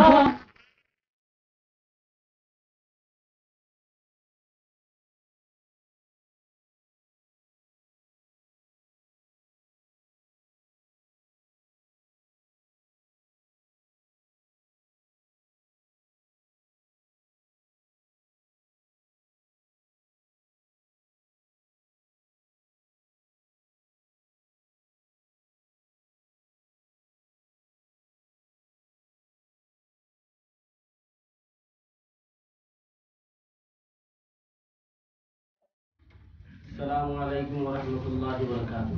السلام عليكم ورحمة الله وبركاته.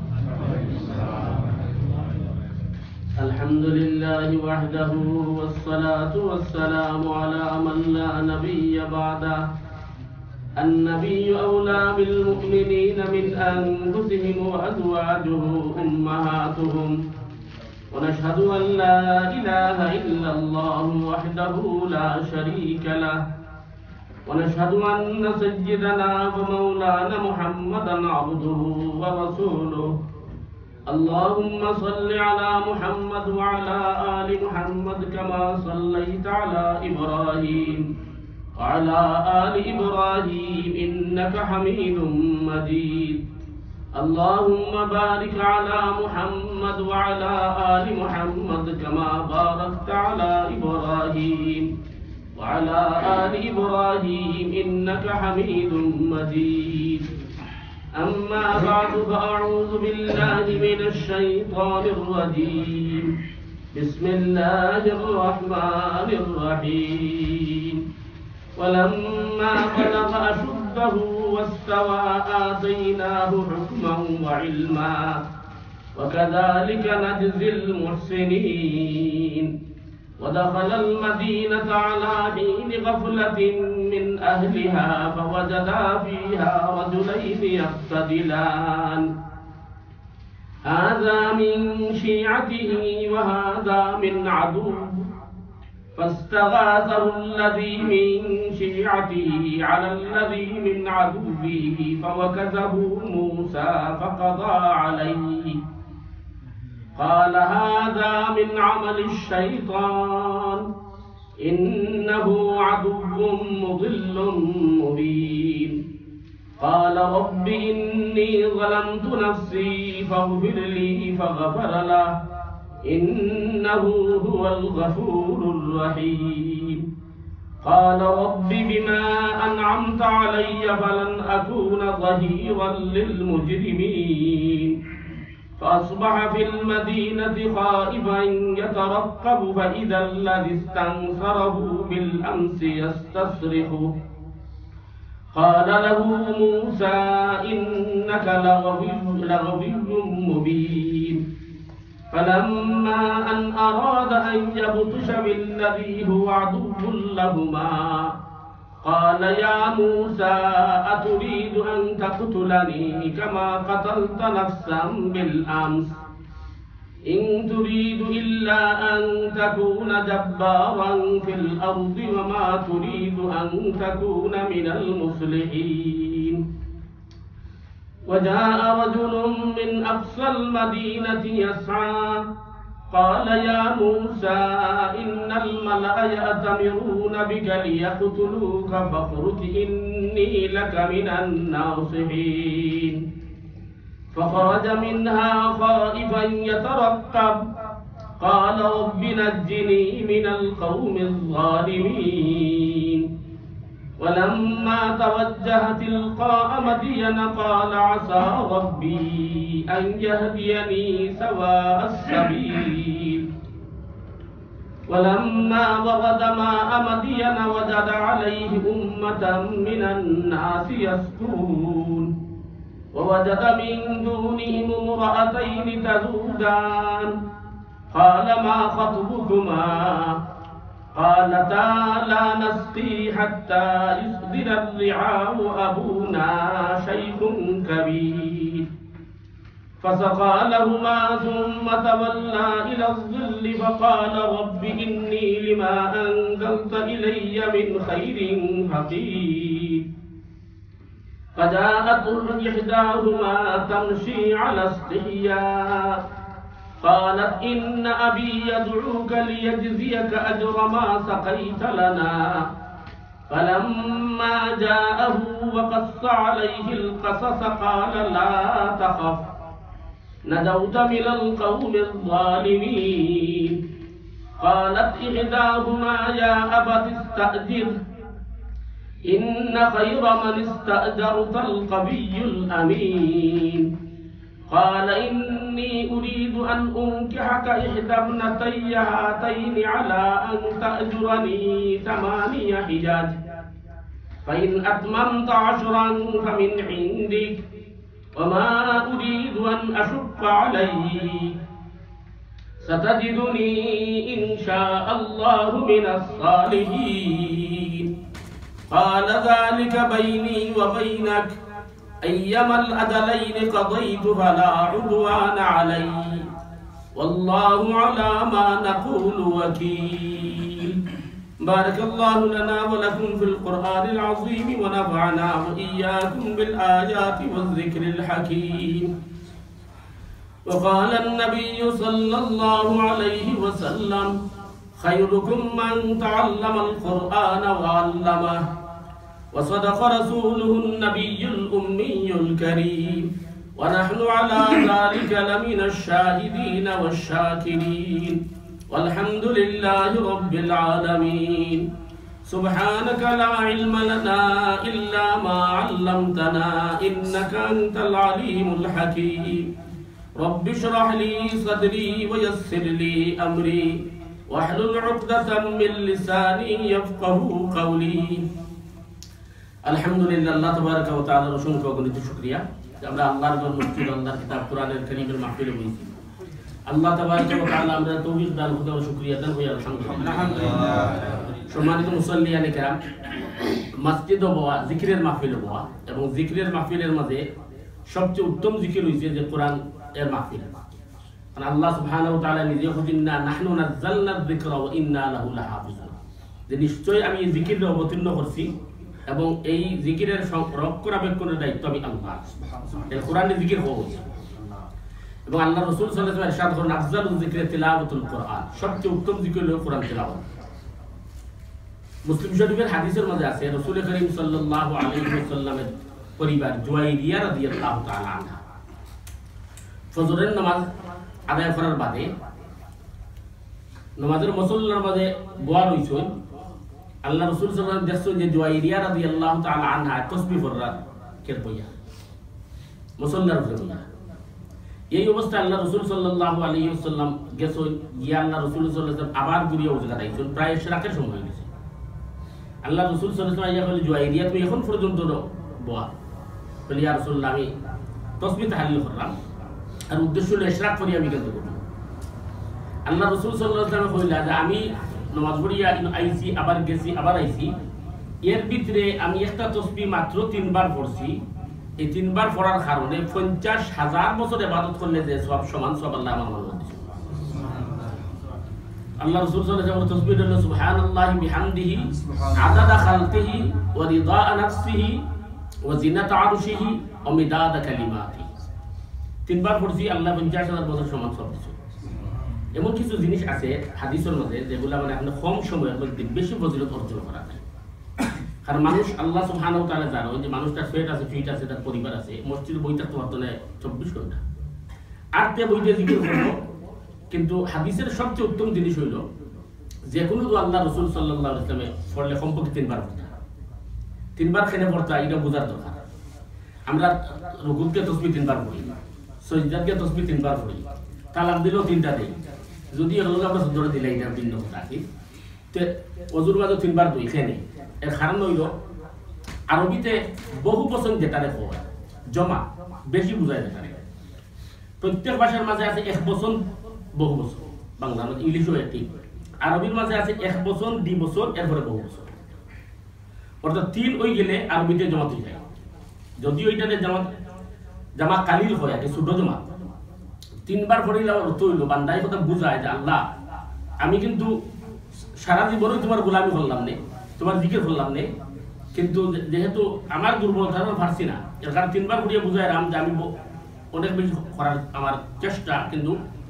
الحمد لله وحده والصلاة والسلام على من لا نبي بعده. النبي أولى بالمؤمنين من أنفسهم وأزواجه أمهاتهم. ونشهد أن لا إله إلا الله وحده لا شريك له. ونشهد أن سيدنا ومولانا محمدا عبده ورسوله. اللهم صل على محمد وعلى آل محمد كما صليت على إبراهيم وعلى آل إبراهيم إنك حميد مجيد. اللهم بارك على محمد وعلى آل محمد كما باركت على إبراهيم وعلى آل إبراهيم إنك حميد مجيد. أما بعد فأعوذ بالله من الشيطان الرجيم. بسم الله الرحمن الرحيم. ولما بلغ أشده واستوى آتيناه حكما وعلما وكذلك نجزي المحسنين. ودخل المدينة على حين غفلة من أهلها فوجدا فيها رجلين يقتتلان، هذا من شيعته وهذا من عدوه، فاستغاثه الذي من شيعته على الذي من عدوه فوكزه موسى فقضى عليه. قال هذا من عمل الشيطان إنه عدو مضل مبين. قال رب إني ظلمت نفسي فاغفر لي فغفر له إنه هو الغفور الرحيم. قال رب بما أنعمت علي فلن أكون ظهيرا للمجرمين. فأصبح في المدينة خائفا يترقب فإذا الذي استنصره بالأمس يستصرخه. قال له موسى إنك لغوي مبين. فلما أن أراد أن يبطش بالذي هو عدو لهما قال يا موسى أتريد أن تقتلني كما قتلت نفسا بالأمس إن تريد إلا أن تكون جبارا في الأرض وما تريد أن تكون من المصلحين. وجاء رجل من أقصى المدينة يسعى قال يا موسى إن الملأ يأتمرون بك ليقتلوك فاخرج إني لك من الناصحين. فخرج منها خائفا يترقب قال رب نجني من القوم الظالمين. ولما توجه تلقاء مدين قال عسى ربي أن يهديني سواء السبيل. ولما ورد ماء مدين وجد عليه أمة من الناس يسقون ووجد من دونهم امرأتين تذودان قال ما خطبكما قالتا لا نسقي حتى يصدر الرعاء أبونا شيخ كبير. فسقى لهما ثم تولى إلى الظل فقال رب إني لما أنزلت إلي من خير فقير. فجاءته إحداهما تمشي على استحياء قالت إن أبي يدعوك ليجزيك أجر ما سقيت لنا فلما جاءه وقص عليه القصص قال لا تخف نجوت من القوم الظالمين قالت إحداهما يا أبت استأجره إن خير من استأجرت القوي الأمين قال إني أريد أن أنكحك إحدى ابنتي هاتين على أن تأجرني 8 حجاج فإن أتممت 10 فمن عندك وما أريد أن أشق عليك ستجدني إن شاء الله من الصالحين قال ذلك بيني وبينك أيما الأجلين قضيت فلا عدوان علي والله على ما نقول وكيل بارك الله لنا ولكم في القرآن العظيم ونفعنا وإياكم بالآيات والذكر الحكيم وقال النبي صلى الله عليه وسلم خيركم من تعلم القرآن وعلمه وصدق رسوله النبي الأمي الكريم ونحن على ذلك لمن الشاهدين والشاكرين والحمد لله رب العالمين سبحانك لا علم لنا إلا ما علمتنا إنك أنت العليم الحكيم رب اشرح لي صدري ويسر لي أمري واحلل عقدة من لساني يفقه قولي আলহামদুলিল্লাহ আল্লাহ তাবারাকা ওয়া তাআলার অসংখ্য অগণিত শুকরিয়া আমরা আল্লাহর ঘর মসজিদ আল্লাহর কিতাব কোরআনের কারীমের মাহফিলে বসেছি আল্লাহ তাবারাকা ওয়া তাআলা আমরা তৌফিক দান করতে শুকরিয়া আদান করি আলহামদুলিল্লাহ সম্মানিত মুসল্লিয়ানে কেরাম মসজিদ ও বওয়া জিকিরের মাহফিলে বওয়া এবং জিকিরের মাহফিলের মাঝে সবচেয়ে উত্তম জিকির হইছে যে কোরআন এর মাহফিল কারণ আল্লাহ সুবহানাহু ওয়া তাআলা নিজে বলেন না নাহনু নাযালনা যিকরা ওয়া ইন্না লাহু লাহাফিজুন যে নিশ্চয় আমি এই জিকির অবতীর্ণ করছি এবং এই জিকিরের রক্ষণাবেক্ষণের দায়িত্ব আমি আল্লাহ এই কোরআনে জিকির হওয়া উচিত এবং আল্লাহ রাসূল সাল্লাল্লাহু আলাইহি ওয়াসাল্লাম ইরশাদ করেন আফজালুল যিকরি তিলাওয়াতুল কোরআন সবচেয়ে উত্তম জিকির হলো কোরআন তিলাওয়াত মুসলিম শরীফের হাদিসের মধ্যে আছে রাসূল করিম সাল্লাল্লাহু আলাইহি ওয়াসাল্লামের পরিবার জুয়াইরিয়া রাদিয়াল্লাহু তাআলা আনহা ফজরের নামাজ আদায় করার বাদে নামাজের মুসল্লার মাঝে দোয়া রইছে আল্লাহ রাসূল সাল্লাল্লাহু আলাইহি ওয়াসাল্লাম যে জুয়াইরিয়া রাদিয়াল্লাহু তাআলা আনহা তাসবিহ পড়রা কের বইয়া মুসল্লার বইয়া এই অবস্থায় আল্লাহ রাসূল সাল্লাল্লাহু আলাইহি ওয়াসাল্লাম গেছে গিয়া আল্লাহ রাসূল সাল্লাল্লাহু আলাইহি ওয়াসাল্লাম আবার ঘুরিয়ে ওজা দাইছেন প্রায় ইশরাকের সময় হয়ে গেছে আল্লাহ রাসূল সাল্লাল্লাহু আলাইহি ওয়াসাল্লাম জুয়াইরিয়া তুমি এখন পর্যন্ত বয়া বলি ইয়া রাসূলুল্লাহ আমি তাসবিহ তাহলিল করলাম আর উদ্দেশ্য হলো ইশরাক করি আমি কেন করব আল্লাহ রাসূল সাল্লাল্লাহু আলাইহি ওয়াসাল্লাম কইলা যে আমি নামাজ পড়িয়া আইছি আবার গেছি আবার আইছি এর ভিতরে আমি একটা তাসবিহ মাত্র 3 বার পড়ছি এই 3 বার পড়ার কারণে 50,000 বছর ইবাদত করলে যে সওয়াব সমান সওয়াব আল্লাহ আমার মনে দিয়েছে আল্লাহ রাসূল সাল্লাল্লাহু আলাইহি ওয়াসাল্লাম তাসবিহ হলো সুবহানাল্লাহি বিহামদিহি আদাদা খালকিহি ওয়া রিদা নাফসিহি ওয়া জিনাতা আরশিহি ওয়া মিদাদা কালিমাতিহি 3 বার পড়ছি আল্লাহ 50,000 বছর সমান সওয়াব দিয়েছে এমন কিছু জিনিস আছে হাদিসের মধ্যে যেগুলো মানে আপনি কম সময়ের মধ্যে বেশি ফজিলত অর্জন করা যায় কারণ মানুষ আল্লাহ সুবহানাহু ওয়া তাআলা জানে যে মানুষটার পেট আছে ফিট আছে তার পরিবার আছে মসজিদে বইটা তোমার তো 24 ঘন্টা আর তে বইতে জিকির করব কিন্তু হাদিসের সবচেয়ে উত্তম জিনিস হইল যে কোনো দোয়া আল্লাহ রাসূল সাল্লাল্লাহু আলাইহি ওয়াসাল্লামে পড়লে কমপক্ষে 3 বার পড়তে 3 বার কেন পড়তে এটা বোঝার দরকার আমরা রুকুতে তাসবিহ 3 বার পড়ি সাজদাকে তাসবিহ 3 বার পড়ি তালাম দিলেও 3টা দেই যদি এগুলো আমরা সুন্দর দিলাই এটা ভিন্ন কথা কি তে ওযুর বাদে 3 বার দুই খেনে এর কারণ হইল আরবিতে বহু বচন যেটা রেখো জমা বেশি বুঝায় যেটা প্রত্যেক ভাষার মাঝে আছে এক বচন বহু বচন বাংলা ইংলিশও একই আরবির মাঝে আছে এক বচন দ্বি বচন এরপরে বহু বচন অর্থাৎ 3 হই গেলে আরবিতে জমা হয়ে যায় যদি ওইটাতে জামা কালিল হয় আর ছোট জমা 3 বার পড়িলে অর্থ হইল বান্দাই কথা বুঝায় যে আল্লাহ আমি কিন্তু সারা জীবনই তোমার গোলামি করলাম না তোমার জিকির করলাম না কিন্তু যেহেতু আমার দুর্বলতা আমি পারছি না এর কারণে 3 বার পড়িয়ে বুঝায় রাম যে আমি অনেক বেশি করার আমার চেষ্টা কিন্তু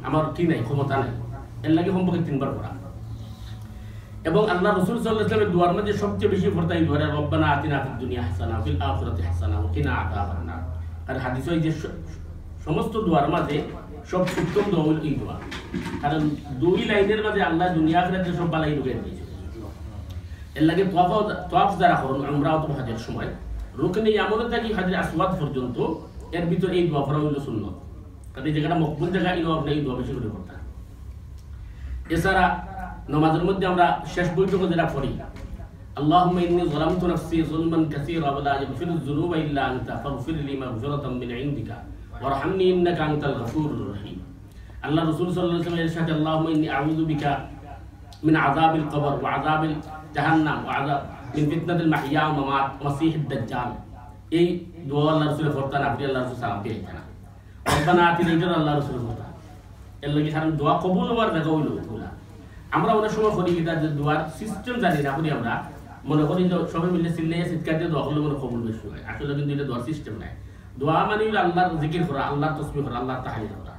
আমার কি নাই, ক্ষমতা নাই, এর লাগে সম্পর্কে 3 বার পড়া। এবং আল্লাহ রাসূল সাল্লাল্লাহু আলাইহি ওয়াসাল্লামের দোয়ার মধ্যে সবচেয়ে বেশি পড়তা এই দোয়া, রব্বানা আতিনা ফিদ দুনিয়া হাসানা ওয়া ফিল আখিরাতি হাসানা ওয়া কিনা আযাবান নার। আর হাদিসে এই যে সমস্ত দোয়ার মাঝে সব উত্তম দোয়া হলো এই দোয়া, কারণ 2 লাইনের মাঝে আল্লাহ দুনিয়া আখিরাতে সব বালাই ঢুকিয়ে দিয়েছে। এর লাগে তওয়াফ যারা করেন উমরা অথবা হজের সময় রুকনে ইয়ামানে থেকে হাজরে আসওয়াদ পর্যন্ত এর ভিতর এই দোয়া পড়া হলো সুন্নাত, কারণ এই জায়গাটা মকবুল জায়গা, এই দোয়া বেশি করে পড়তা। এছাড়া নামাজের মধ্যে আমরা শেষ বৈঠকে যেটা পড়ি, আল্লাহুম্মা ইন্নী যালামতু নাফসি যুলমান কাসীরা ওয়া লা ইয়াগফিরুয যুনুবা ইল্লা আনতা ফাগফির লি মাগফিরাতাম মিন ইনদিকা ওয়ারহামনি ইন্নাকা আনতাল গফুরুর রহিম। আল্লাহ রাসূল সাল্লাল্লাহু আলাইহি ওয়াসাল্লাম ইরশাদ, আল্লাহুম্মা ইন্নী আউযু বিকা মিন আযাবিল কবর ওয়া আযাবিল জাহান্নাম ওয়া আযাব মিন ফিতনাতিল মাহইয়া ওয়া মামাত মাসিহিদ দাজ্জাল। এই দোয়া আল্লাহ রাসূল পড়তেন, আপনি আল্লাহ রাসূল সালাম দিতেন। রব্বানা আতিনা, এটা আল্লাহ রাসূল পড়তেন। এর লাগে কারণ দোয়া কবুল হওয়ার জায়গা হইল ওগুলা। আমরা অনেক সময় করি এটা যে দোয়ার সিস্টেম জানি না, করি আমরা মনে করি যে সবাই মিলে চিল্লাইয়া চিৎকার দিয়ে দোয়া করলে মনে কবুল বেশি হয়। আসলে কিন্তু এটা দোয়ার সিস্টেম নাই। দোয়া মানে হলো আল্লাহর জিকির করা, আল্লাহর তাসবিহ করা, আল্লাহর তাহলিল করা।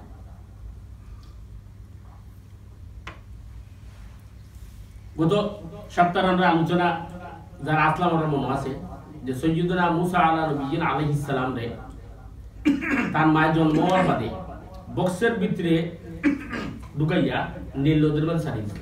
গত সপ্তাহে আমরা আলোচনা যারা আসলাম আমার মনে আছে যে সৈয়দনা মুসা আলাইহিস সালাম রে তার মায়ের জন্ম হওয়ার বাদে বক্সের ভিতরে ঢুকাইয়া নীল নদের মধ্যে ছাড়িয়ে দিল।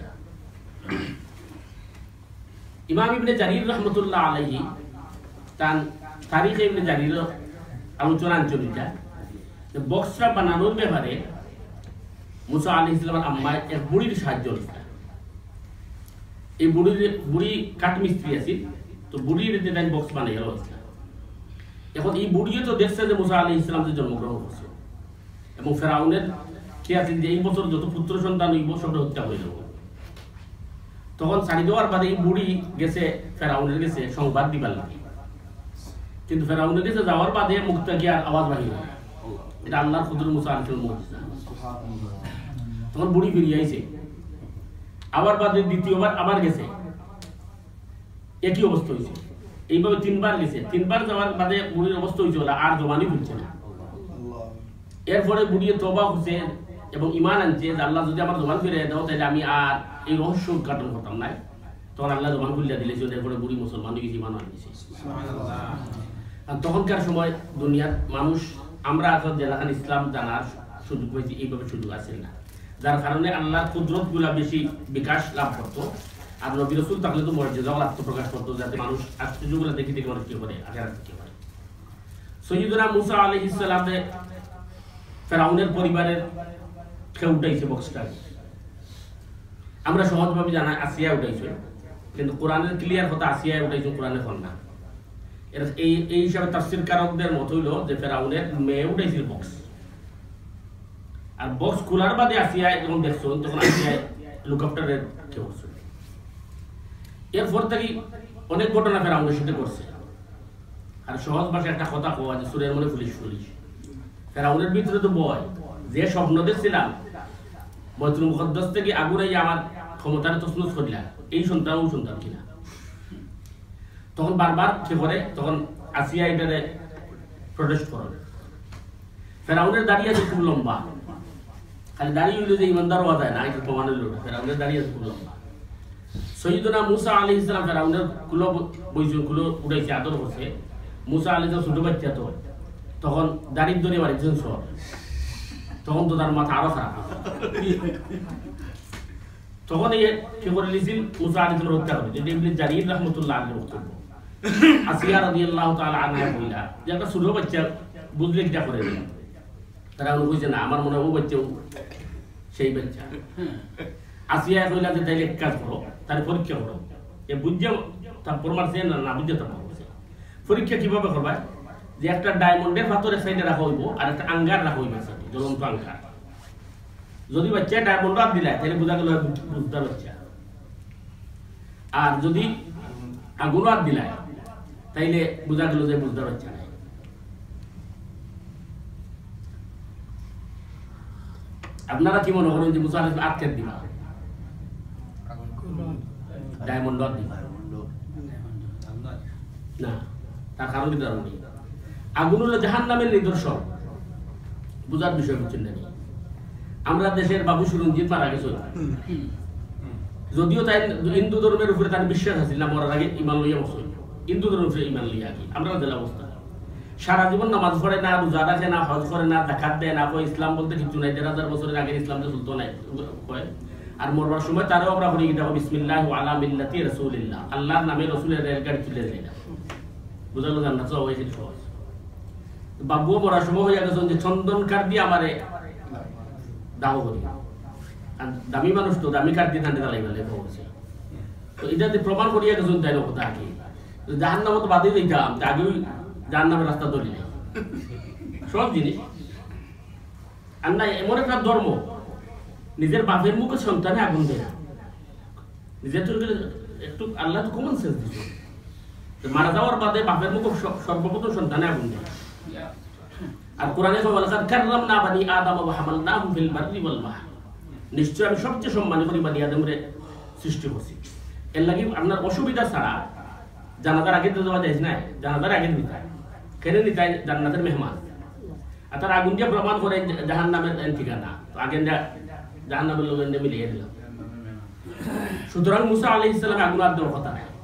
ইমাম ইবনে জারির রহমতুল্লাহ আলাইহি তার তারিখে ইবনে জারির আলোচনা আঞ্চলিকা বক্সটা বানানোর ব্যাপারে মুসা আলাইহিস সালামের আম্মা এক বুড়ির সাহায্য নিলেন। এই বুড়ি কাঠমিস্ত্রি আছিল, তো বুড়ির দেন বক্স বানাইয়া রয়েছে। এখন এই বুড়িও তো দেখছে যে মুসা আলাইহিস সালাম যে জন্মগ্রহণ করছে এবং ফেরাউনের কে আছেন যে এই বছর যত পুত্র সন্তান ওই বছরটা হত্যা হয়ে যাবে। তখন ছাড়ি দেওয়ার বাদে এই বুড়ি গেছে ফেরাউনের গেছে সংবাদ দিবার লাগে, কিন্তু ফেরাউনের গেছে যাওয়ার বাদে মুক্তা গিয়ার আওয়াজ বাহির হয়। এটা আল্লাহর কুদরত, মুসা আলাইহিস সালাম মুজিজা। তখন বুড়ি ফিরিয়ে আইছে, আবার বাদে দ্বিতীয়বার আবার গেছে, একই অবস্থা হয়েছে। এইভাবে 3 বার গেছে, 3 বার যাওয়ার বাদে বুড়ির অবস্থা হয়েছে ওরা আর জমানি ফিরছে না। এরপরে বুড়িয়ে তওবা করছে এবং ঈমান আনছে যে আল্লাহ যদি আমার জবান ফিরিয়ে দাও তাহলে আমি আর এই রহস্য উদ্ঘাটন করতাম না। তখন আল্লাহ জবান খুলিয়া দিলে, এরপরে বুড়ি মুসলমান হয়ে গেছে, ঈমান আনছে। আর তখনকার সময় দুনিয়ার মানুষ আমরা এখন যেখানে ইসলাম জানার সুযোগ হয়েছে এইভাবে সুযোগ আছে না, যার কারণে আল্লাহর কুদরত গুলা বেশি বিকাশ লাভ করতো। আর নবী রাসূল থাকলে তো মর্যাদাও আত্মপ্রকাশ করতো, যাতে মানুষ আশ্চর্যগুলো দেখে দেখে মানুষ কি করে আখেরাত কি করে। সৈয়দনা মুসা আলাইহিস সালামে ফেরাউনের পরিবারের কেউ উঠাইছে বক্সটা। আমরা সহজভাবে জানা আসিয়া উঠাইছে, কিন্তু কোরআনের ক্লিয়ার কথা আসিয়া উঠাইছে, কোরআনের ফল না। এটা এই হিসাবে তাফসীর কারকদের মত হইল যে ফেরাউনের মেয়ে উঠাইছিল বক্স। আর বক্স খোলার বাদে আসিয়া যখন দেখছো তখন আসিয়া হেলিকপ্টারের কেউ করছে। এরপর থেকে অনেক ঘটনা ফেরাউনের সাথে করছে। আর সহজ ভাষায় একটা কথা কোয়া যে সুরের মনে পুলিশ পুলিশ। ফেরাউনের ভিতরে তো ভয়, যে স্বপ্ন দেখছিলাম বাইতুল মুকদ্দাস থেকে আগুন আইয়া আমার ক্ষমতার তছনছ করিলা, এই সন্তান ও সন্তান কিনা। তখন বারবার কি করে, তখন আসিয়া এটারে প্রটেস্ট করে। ফেরাউনের দাঁড়িয়ে আছে খুব লম্বা, খালি দাঁড়িয়ে হইল যে ইমানদার হওয়া যায় না, এটা প্রমাণের লোক। ফেরাউনের দাঁড়িয়ে আছে খুব লম্বা। সৈয়দনা মুসা আলাইহিস সালাম ফেরাউনের কুলো বইছে, কুলো উঠাইছে, আদর করছে। মুসা আলাইহিস সালাম ছোট বাচ্চা, তো তখন দাঁড়িয়ে ধরে বাড়িছেন সব, তখন তো তার মাথা আরো খারাপ। তখন এই কি করে লিছিল মুসা আলাইহিস সালাম হত্যা করে, যেটা ইবনে জারির রাহমাতুল্লাহ আলাইহি বক্তব্য। আসিয়া রাদিয়াল্লাহু তাআলা আনহা কইলা যে একটা ছোট বাচ্চা বুঝলে কিটা করে দিল। তারা কইছে না, আমার মনে হয় ও বাচ্চা সেই বাচ্চা। আসিয়া কইলা যে তাইলে এক কাজ করো, তার পরীক্ষা করো, এ বুঝছে তার প্রমাণ সে না বুঝছে তার পরীক্ষা কিভাবে করবা, যে একটা ডায়মন্ডের পাথরের সাইডে রাখা হইব আর একটা আঙ্গার রাখা হইব, জ্বলন্ত আঙ্গার। যদি বাচ্চা ডায়মন্ড হাত দিলায় তাহলে বোঝা গেল বুঝতে বাচ্চা, আর যদি আগুন হাত দিলায় তাইলে বোঝা গেল যে বুঝতে বাচ্চা নাই। আপনারা কি মনে করেন যে মুসা আলাইহিস সালাম আটকে দিবা ডায়মন্ড হাত দিবা না? তার কারণ কি জানেন? আগুন হলো জাহান্নামের নিদর্শন, বুঝার বিষয় বুঝছেন না। আমরা দেশের বাবু সুরঞ্জিত মারা গেছে, যদিও তাই হিন্দু ধর্মের উপরে তার বিশ্বাস আছে না, মরার আগে ইমান লইয়া বসে হিন্দু ধর্মের উপরে ইমান লইয়া আগে আমরা জেলা অবস্থা সারা জীবন নামাজ পড়ে না, রোজা রাখে না, হজ করে না, যাকাত দেয় না, ইসলাম বলতে কিছু নাই, ১,৫০০ বছরের আগে ইসলাম যে চলতো নাই কয়। আর মরবার সময় তারও আমরা পড়ি কিনা বিসমিল্লাহি ওয়া আলা মিল্লাতি রাসূলিল্লাহ, আল্লাহর নামে রাসূলের রেলগাড়ি তুলে যায় না, বুঝালো জান্নাত সব হয়েছে সহজ। বাবুও মরার সময় হইয়া গেছেন যে চন্দন কাঠ দিয়ে আমারে দাও করি, আর দামি মানুষ তো দামি কাঠ দিয়ে ঠান্ডা লাগবে বলছে। তো এটা প্রমাণ করিয়া গেছেন তাই কথা আগে জাহান্নামে তো বাদে দিতাম, আগেই জাহান্নামের রাস্তা ধরি নাই সব জিনিস। আর না এমন একটা ধর্ম নিজের বাপের মুখে সন্তানে আগুন দেয় না, নিজের চোখে একটু আল্লাহ তো কমন সেন্স দিচ্ছে, মারা যাওয়ার বাদে বাপের মুখে সর্বপ্রথম সন্তানে আগুন দেয়। আর কোরআনে ওয়ালাকাদ কাররামনা বানি আদম ওয়া হামালনাহুম ফিল বাররি ওয়াল বাহর, নিশ্চয় আমি সবচেয়ে সম্মানী করি বানি আদমের সৃষ্টি করছি। এর লাগি আপনার অসুবিধা ছাড়া জানাজার আগে তো যাওয়া যায় না, জানাজার আগে নিতে কেন নিতে জান্নাতের মেহমান। আর তার আগুন দিয়ে প্রমাণ করে জাহান্নামের ঠিকানা, তো আগে জাহান্নামের লোক মিলিয়ে দিলাম। সুতরাং মুসা আলাইহিস সালাম আগুন আর দেওয়ার কথা নাই।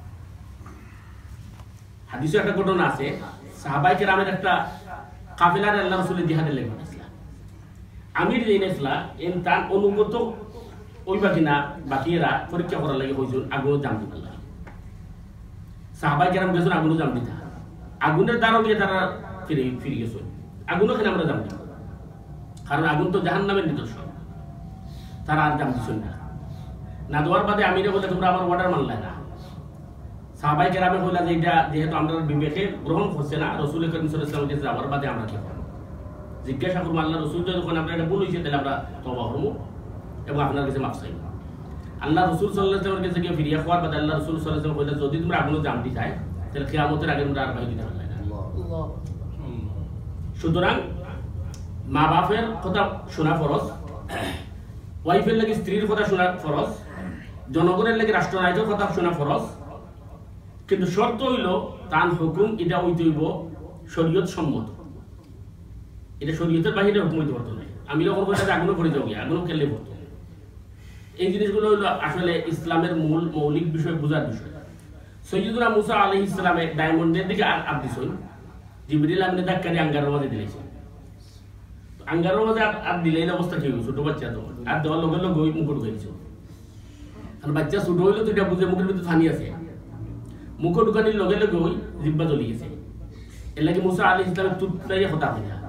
হাদিসে একটা ঘটনা আছে, সাহাবায়ে কেরামের একটা কাফেলার আল্লাহ রাসূলের জিহাদে লেগে গেছিল। আমির জিনেসলা এন তার অনুগত ওইবা কিনা বাকিরা পরীক্ষা করার লাগে হইছিল আগুন জাম দিতে লাগে। সাহাবায়ে কেরাম গেছেন আগুন জাম দিতে, আগুনের দ্বারা দিয়ে তারা ফিরে গেছে। আগুনও কেন আমরা জাম দিব, কারণ আগুন তো জাহান্নামের নিদর্শন। তারা আর জাম দিচ্ছেন না দেওয়ার বাদে আমিরে বলে তোমরা আমার অর্ডার মানলে না। সাহাবায়ে কেরামে বললা যে এটা যেহেতু আমরা বিবেকে গ্রহণ করছে না, রাসূল করিম সাল্লাল্লাহু আলাইহি ওয়াসাল্লাম যাওয়ার বাদে আমরা কি করব? জিজ্ঞাসা করব আল্লাহ রাসূল যখন আমরা এটা ভুল হইছে তাহলে আমরা তওবা করব এবং আপনার কাছে মাফ চাইব। আল্লাহ রাসূল সাল্লাল্লাহু আলাইহি ওয়াসাল্লামের কাছে গিয়ে ফিরিয়া খাওয়ার বাদে আল্লাহ রাসূল সাল্লাল্লাহু আলাইহি ওয়াসাল্লাম কইলেন যদি তোমরা আগুনে জাম দিতে চাই তাহলে কিয়ামতের আগে তোমরা আর বাইরে দিতে পারবে না। আল্লাহ। সুতরাং মা বাপের কথা শোনা ফরজ, ওয়াইফের লাগি স্ত্রীর কথা শোনা ফরজ, জনগণের লাগি রাষ্ট্রনায়কের কথা শোনা ফরজ, কিন্তু শর্ত হইল তার হুকুম এটা হইতে হইব শরীয়ত সম্মত। এটা শরীয়তের বাহিরে হুকুম হইতে পারতো না। আমি যখন বলতে আগুনও করে যাও গিয়ে আগুনও খেললে পড়তো। এই জিনিসগুলো হইল আসলে ইসলামের মূল মৌলিক বিষয়, বোঝার বিষয়। সৈয়দুনা মুসা আলাইহিস সালামে ডায়মন্ডের দিকে আর দিছেন, জিবরিল আমিনে ধাক্কা দিয়ে আঙ্গারের মাঝে দিয়েছে। আঙ্গারের মাঝে আর দিলে এই অবস্থা ঠিক ছোট বাচ্চা তো আর দেওয়ার লগে লগে ওই মুকুট হয়েছে। কারণ বাচ্চা ছোট হইলে তো এটা বুঝে মুখের ভিতরে থানি আছে, মুখ ঢুকানির লগে লগে ওই জিব্বা জ্বলি গেছে। এর লাগে মুসা আলাইহিস সালামের তুতলাই হতা হয় না।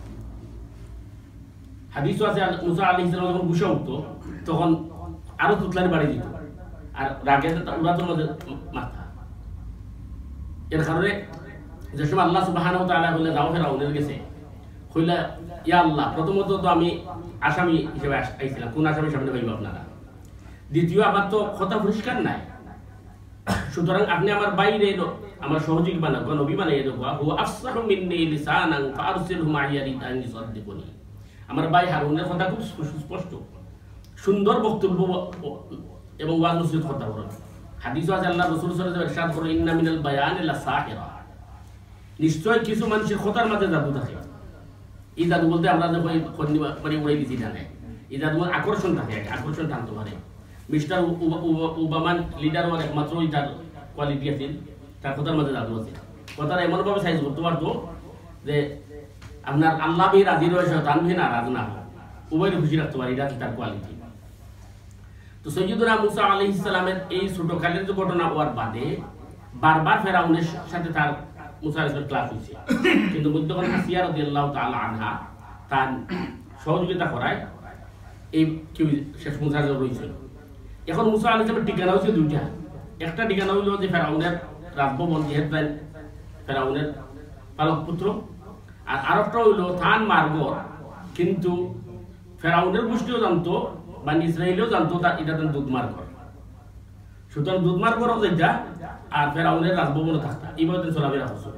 হাদিস আছে মুসা আলাইহিস সালাম যখন গুসা উঠতো তখন আরো তুতলানি বাড়ি দিত, আর রাগে উড়াতো মাঝে মাথা। এর কারণে যে সময় আল্লাহ সুবহানাহু ওয়া তাআলা বলে যাও ফেরাউনের গেছে, কইলা ইয়া আল্লাহ প্রথমত তো আমি আসামি হিসেবে আইছিলাম, কোন আসামি সামনে পাইব আপনারা? দ্বিতীয় আমার তো কথা পরিষ্কার নাই, সুতরাং আপনি আমার বাইরে আমার সহযোগী বানাবো, নবী বানাইয়ে দেবো। হুয়া আফসাহু মিন্নি লিসানান ফারসিলহু মাইয়া রিদান ইউসাদ্দিকুনি। আমার ভাই হারুনের কথা খুব সুস্পষ্ট, সুন্দর বক্তব্য এবং ওয়াজ নসিহত কথা বলেন। হাদিস আছে আল্লাহ রাসূল সাল্লাল্লাহু আলাইহি ওয়াসাল্লাম ইরশাদ করেন ইন্না মিনাল বায়ানি লাসাহিরা, নিশ্চয় কিছু মানুষের কথার মাঝে জাদু থাকে। এই জাদু বলতে আমরা যে কই উড়াই দিছি না, এই জাদু আকর্ষণ থাকে, আকর্ষণ টানতে পারে। মিস্টার ওবামান লিডার ওর একমাত্র তার কোয়ালিটি আছে, তার কথার মাঝে জাদু আছে। কথাটা এমনভাবে সাইজ করতে পারতো যে আপনার আল্লাহ বি রাজি রয়েছে, তান বি নারাজ না হয়, উভয় খুশি রাখতে পারে, এটা তার কোয়ালিটি। তো সৈয়দুনা মুসা আলাইহিস সালামের এই ছোটকালের যে ঘটনা হওয়ার বাদে বারবার ফেরাউনের সাথে তার মুসা আলাইহিস সালাম ক্লাস হয়েছে, কিন্তু মধ্যখানে আসিয়া রাদিয়াল্লাহু তাআলা আনহা তার সহযোগিতা করায় এই কি শেষ মুসা রয়েছে। এখন মুসা আলাইহিস সালামের ঠিকানা হচ্ছে দুইটা, একটা ঠিকানা হইল যে ফেরাউনের রাজভবন, যেহেতু ফেরাউনের পালক পুত্র, আর আরেকটা হইল থান মার্গর, কিন্তু ফেরাউনের গোষ্ঠীও জানতো বা ইসরায়েলও জানতো এটা দুধ মার্গর। সুতরাং দুধ মার্গরও যেটা আর ফেরাউনের রাজভবনে থাকতা, এইভাবে চলাফেরা হচ্ছে।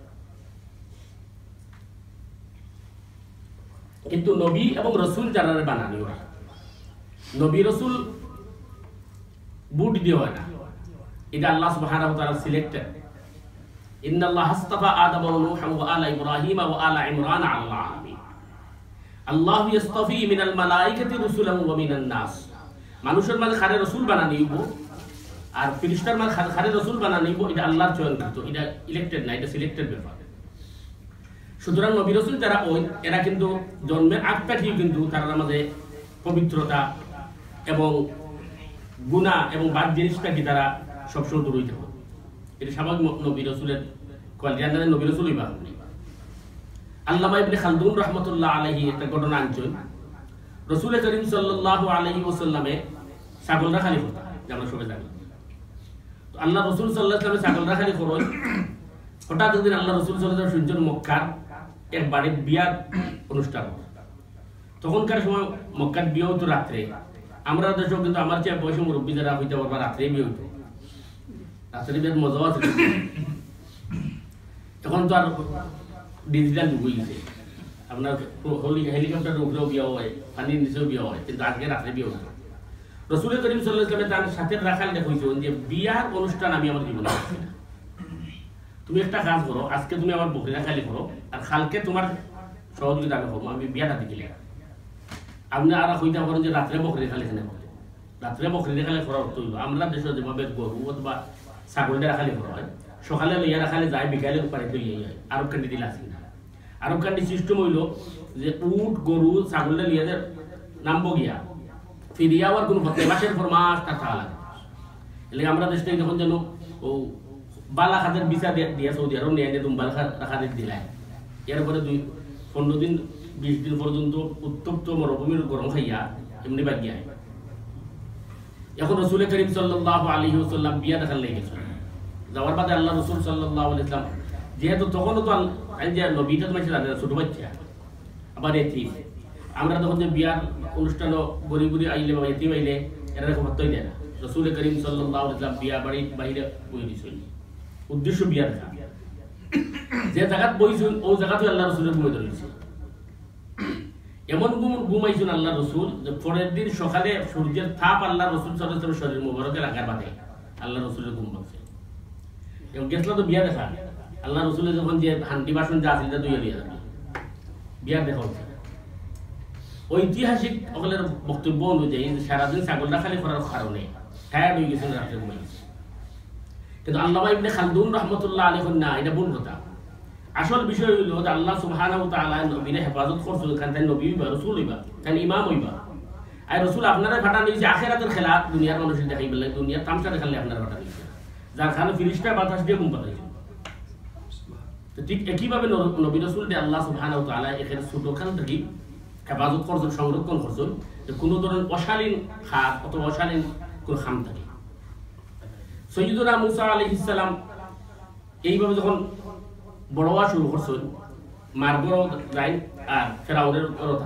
কিন্তু নবী এবং রসুল যারা বানানি ওরা নবী রসুল বুট দিয়ে হয় না, এটা আল্লাহ সুবহানাহু ওয়া তাআলা সিলেক্টেড। ইন্নাল্লাহা আস্তাফা আদম ওয়া নূহা ওয়া আলা ইব্রাহিম ওয়া আলা ইমরান আলাল আলামিন। আল্লাহু ইস্তাফি মিনাল মালাইকাতি রুসুলান ওয়া মিনান নাস, মানুষের মাঝে খারে রাসূল বানানো হইব আর ফেরেশতার মাঝে খারে রাসূল বানানো হইব, এটা আল্লাহর চয়নকৃত, এটা ইলেক্টেড না, এটা সিলেক্টেড ব্যাপার। সুতরাং নবী রাসূল যারা ওই এরা কিন্তু জন্মের আগ থেকেই কিন্তু তার মাঝে পবিত্রতা এবং গুনাহ এবং বাদ জিনিসটা কি তারা সবসময় দূর হইতে হবে। এটা স্বাভাবিক নবী রাসূলের কোয়ালিটি, নবী রাসূলই বা আল্লামা ইবনে খালদুন রাহমাতুল্লাহ আলাইহি একটা ঘটনা আনছেন। রাসূল করিম সাল্লাল্লাহু আলাইহি ওয়াসাল্লামে ছাগলরা খালি করত, আমরা সবাই জানি। তো আল্লাহ রাসূল সাল্লাল্লাহু আলাইহি ওয়াসাল্লাম ছাগলরা খালি করেন। হঠাৎ একদিন আল্লাহ রাসূল সাল্লাল্লাহু আলাইহি ওয়াসাল্লাম শুনছেন মক্কার এক বাড়ির বিয়ার অনুষ্ঠান। তখনকার সময় মক্কার বিয়ে হতো রাত্রে। আমরা দেশেও কিন্তু আমার চেয়ে বয়সী মুরব্বী যারা হইতে পারবা রাত্রে বিয়ে হইতো, রাত্রে বিয়ের মজাও আছে। তখন তো আর ডিজিটাল যুগ হয়ে গেছে, আপনার হেলিকপ্টার উপরেও বিয়ে হয়, পানির নিচেও বিয়ে হয়, কিন্তু আজকে রাত্রে বিয়ে হতো। রাসূল করিম সাল্লাল্লাহু আলাইহি ওয়াসাল্লাম তার সাথে রাখাল দেখাইছেন যে বিয়ার অনুষ্ঠান আমি আমার জীবনে করছি না। তুমি একটা কাজ করো, আজকে তুমি আমার বকরিরা খালি করো আর কালকে তোমার সহযোগিতা আমি করবো, আমি বিয়াটা দিলে। আপনি আর হইতে পারেন যে রাত্রে বকরি খালি খালি করো, রাত্রে বকরি খালি করার অর্থ হইল আমরা দেশে যেভাবে গরু অথবা ছাগলটা খালি করা হয়, সকালে লইয়া রাখালে যায়, বিকালে পারে লইয়া যায়। আরব কান্ডি দিলে আসি না, আরব কান্ডি সিস্টেম হইল যে উট গরু ছাগলটা লিয়া নামবো গিয়া ফিরিয়া আর কোনো মাসের পর মাস তার থাকা লাগে। এলে আমরা দেশটা যখন যেন ও বালা খাদের বিচা দিয়া সৌদি আরব নিয়ে তুমি বালা খাদের দিলাই, এরপরে 15 দিন 20 দিন পর্যন্ত উত্তপ্ত মরুভূমির গরম খাইয়া এমনি বাদ গিয়া। এখন রাসূল করিম সাল্লাল্লাহু আলাইহি ওয়াসাল্লাম বিয়া দেখার লেগে গেছেন। যাওয়ার বাদে আল্লাহ রাসূল সাল্লাল্লাহু আলাইহি ওয়াসাল্লাম যেহেতু তখনও তো যে নবীটা তো ছিল ছোট বাচ্চা, আবার এতিম। আমরা তখন যে বিয়ার অনুষ্ঠান গরিব গরিব আইলে বা এতিম আইলে এরা হত্যই দেয় না। রাসূল করিম সাল্লাল্লাহু আলাইহি ওয়াসাল্লাম বিয়া বাড়ির বাইরে বই দিয়েছেন, উদ্দেশ্য বিয়া দেখা। যে জায়গাত বইছেন ও জায়গাতে আল্লাহ রাসূলের ঘুমে ধরেছে। এমন ঘুমাইছেন আল্লাহ রাসূল যে পরের দিন সকালে সূর্যের তাপ আল্লাহ রাসূল সাল্লাল্লাহু আলাইহি ওয়াসাল্লামের শরীর মোবারকে লাগার বাদে আল্লাহ রাসূলের ঘুম ভাঙছে। এবং গেছলা তো বিয়া দেখা, আল্লাহ রাসূলের যখন যে হান্ডি বাসন যা আছিল তা দুইয়া দিয়া যাবে, বিয়া দেখা হচ্ছে। ঐতিহাসিক সকলের বক্তব্য অনুযায়ী সারাদিন ছাগলটা খালি করার কারণে টায়ার্ড হয়ে গেছেন, রাত্রে ঘুমাই গেছে। কিন্তু আল্লামা ইবনে খালদুন রাহমাতুল্লাহ আলাইহি না, এটা ভুল কথা। আসল বিষয় হইল যে আল্লাহ সুবহানাহু ওয়া তাআলা নবীরে হেফাজত করছেন, কারণ তাই নবী হইবা, রাসূল হইবা, তাই ইমাম হইবা। আর রাসূল আপনারা ফাটানো হইছে আখিরাতের খেলা, দুনিয়ার মানুষের দেখাই বলে দুনিয়ার তামসা দেখালে আপনারা ফাটানো হইছে, যার কারণে ফিরিস্তা বাতাস দিয়ে ঘুম পাঠাইছে। তো ঠিক একইভাবে নবী রাসূলকে আল্লাহ সুবহানাহু ওয়া তাআলা এখানে ছোটখান থেকে হেফাজত করছেন, সংরক্ষণ করছেন, যে কোনো ধরনের অশালীন খাত অথবা অশালীন কোনো খাম থাকে। সৈয়দুনা মুসা আলাইহিস সালাম এইভাবে যখন বড় হওয়া শুরু করছেন, মারবর যায় আর ফেরাউনের কথা।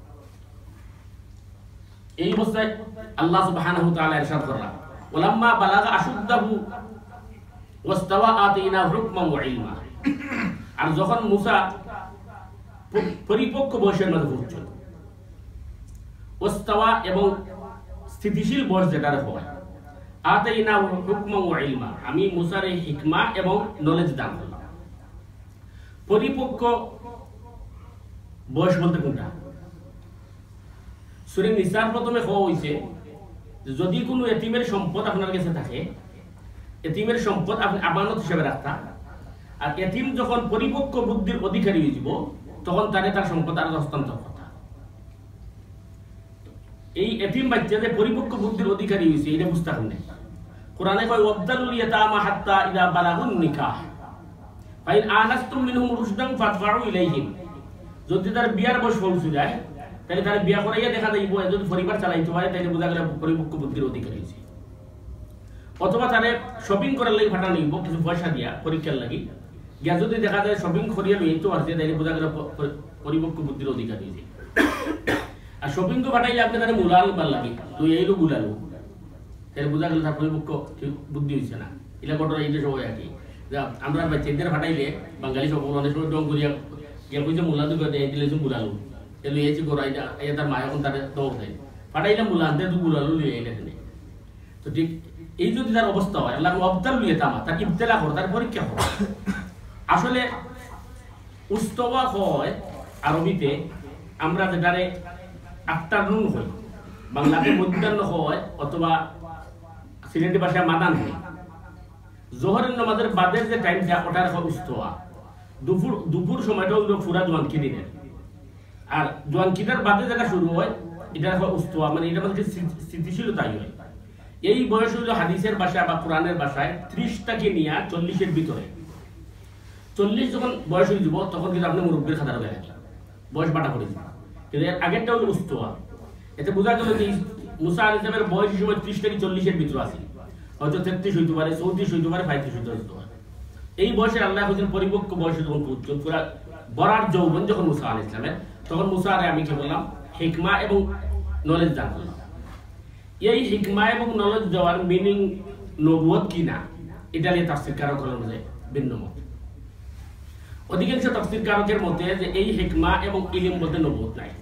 এই অবস্থায় আল্লাহ সুবহানাহু ওয়া তাআলা ইরশাদ করলেন, ওয়ালাম্মা বালাগা আশুদ্দাহু ওয়াস্তাওয়া আতাইনা হুকমান ওয়া ইলমা। আর যখন মুসা পরিপক্ক বয়সের মধ্যে পৌঁছল, ওয়াস্তাওয়া এবং স্থিতিশীল বয়স যেটা হয়, আতাইনা হুকমান ওয়া ইলমা, আমি মুসার এই হিকমা এবং নলেজ দান করলাম। পরিপক্ক বয়স বলতে কোনটা? সূরা নিসার প্রথমে হওয়া হয়েছে যদি কোনো এতিমের সম্পদ আপনার কাছে থাকে, এতিমের সম্পদ আপনি আমানত হিসেবে রাখতা, আর এতিম যখন পরিপক্ক বুদ্ধির অধিকারী হয়ে যাব তখন তার সম্পদ আর হস্তান্তর করতা। এই এতিম বাচ্চা যে পরিপক্ক বুদ্ধির অধিকারী হয়েছে এটা বুঝতে হবে না। কোরআনে কয় ওয়াবদালুল ইয়াতামা হাত্তা ইযা বালাগুন নিকাহ ফাইন আনাস্তুম মিনহুম রুশদান ফাদফাউ ইলাইহিম। যদি তার বিয়ার বয়স পৌঁছে যায় তাহলে তার বিয়া করাইয়া দেখা যাইব, যদি পরিবার চালাইতে পারে তাহলে বোঝা গেল পরিপক্ক বুদ্ধির অধিকারী হয়েছে। অথবা তারে শপিং করার লাগি ফাটানো নিব কিছু পয়সা দিয়া পরীক্ষার লাগি, গিয়া যদি দেখা যায় শপিং করিয়া লইতে পারছে তাহলে বোঝা গেল পরিপক্ক বুদ্ধির অধিকারী হয়েছে। আর শপিং তো ফাটাইলে আপনি তারা মুলাল বার লাগে তুই এইলো গুলালো, তাহলে বোঝা গেল তার পরিপক্ক বুদ্ধি হয়েছে না। এটা ঘটনা এই যে সবাই আর কি আমরা বাচ্চাদের ফাটাইলে বাঙালি সব অনেক সময় ডং করিয়া গিয়া কইছে মুলা দুটো দিলে গুলালো, এলো এসে করা এটা তার মা এখন তার দৌড় দেয় ফাটাইলাম মুলা আনতে তো গুলালো লিয়ে এখানে। তো ঠিক এই যদি তার অবস্থা হয় আল্লাহ আবদাল লিয়ে তামা তার ইবতেলা করো, তার পরীক্ষা করো। আসলে উস্তবা হয় আরবিতে আমরা যেটারে আফটারনুন হয়, বাংলাতে মধ্যাহ্ন হয় অথবা সিলেটি ভাষায় মাদান হয়। জোহরের নামাজের বাদের যে টাইমটা ওটার হয় উস্তোয়া। দুপুর সময়টা হলো পুরা জোয়ানকি দিনের, আর জোয়ানকিটার বাদে যেটা শুরু হয় এটা হয় উস্তোয়া, মানে এটা মধ্যে স্থিতিশীলতাই হয়। এই বয়স হইল হাদিসের ভাষা বা কোরআনের ভাষায় 30টাকে নিয়ে 40-এর ভিতরে। 40 যখন বয়স হয়ে যাব তখন কিন্তু আপনি মুরব্বীর খাতার হয়ে গেছেন, বয়স বাটা করে দিবেন। কিন্তু এর আগেরটা হলো উস্তোয়া। এতে বোঝা গেল যে মুসা আলাইহিস সালামের বয়স সময় 30 থেকে 40-এর ভিতরে আছে, হয়তো 33 হইতে পারে, 34 হইতে পারে, 35 হইতে পারে। এই বয়সে আল্লাহ বলেন পরিপক্ক বয়সে যখন পৌঁছল, পুরা বরার যৌবন যখন মুসা আলাইহিস সালামের, তখন মুসা আরে আমি কি বললাম হিকমা এবং নলেজ দান করলাম। এই হিকমা এবং নলেজ দেওয়ার মিনিং নবুয়ত কি না, এটা নিয়ে তাফসীর কারক হল যে ভিন্ন মত। অধিকাংশ তাফসীর কারকের মতে যে এই হিকমা এবং ইলম বলতে নবুয়ত নাই।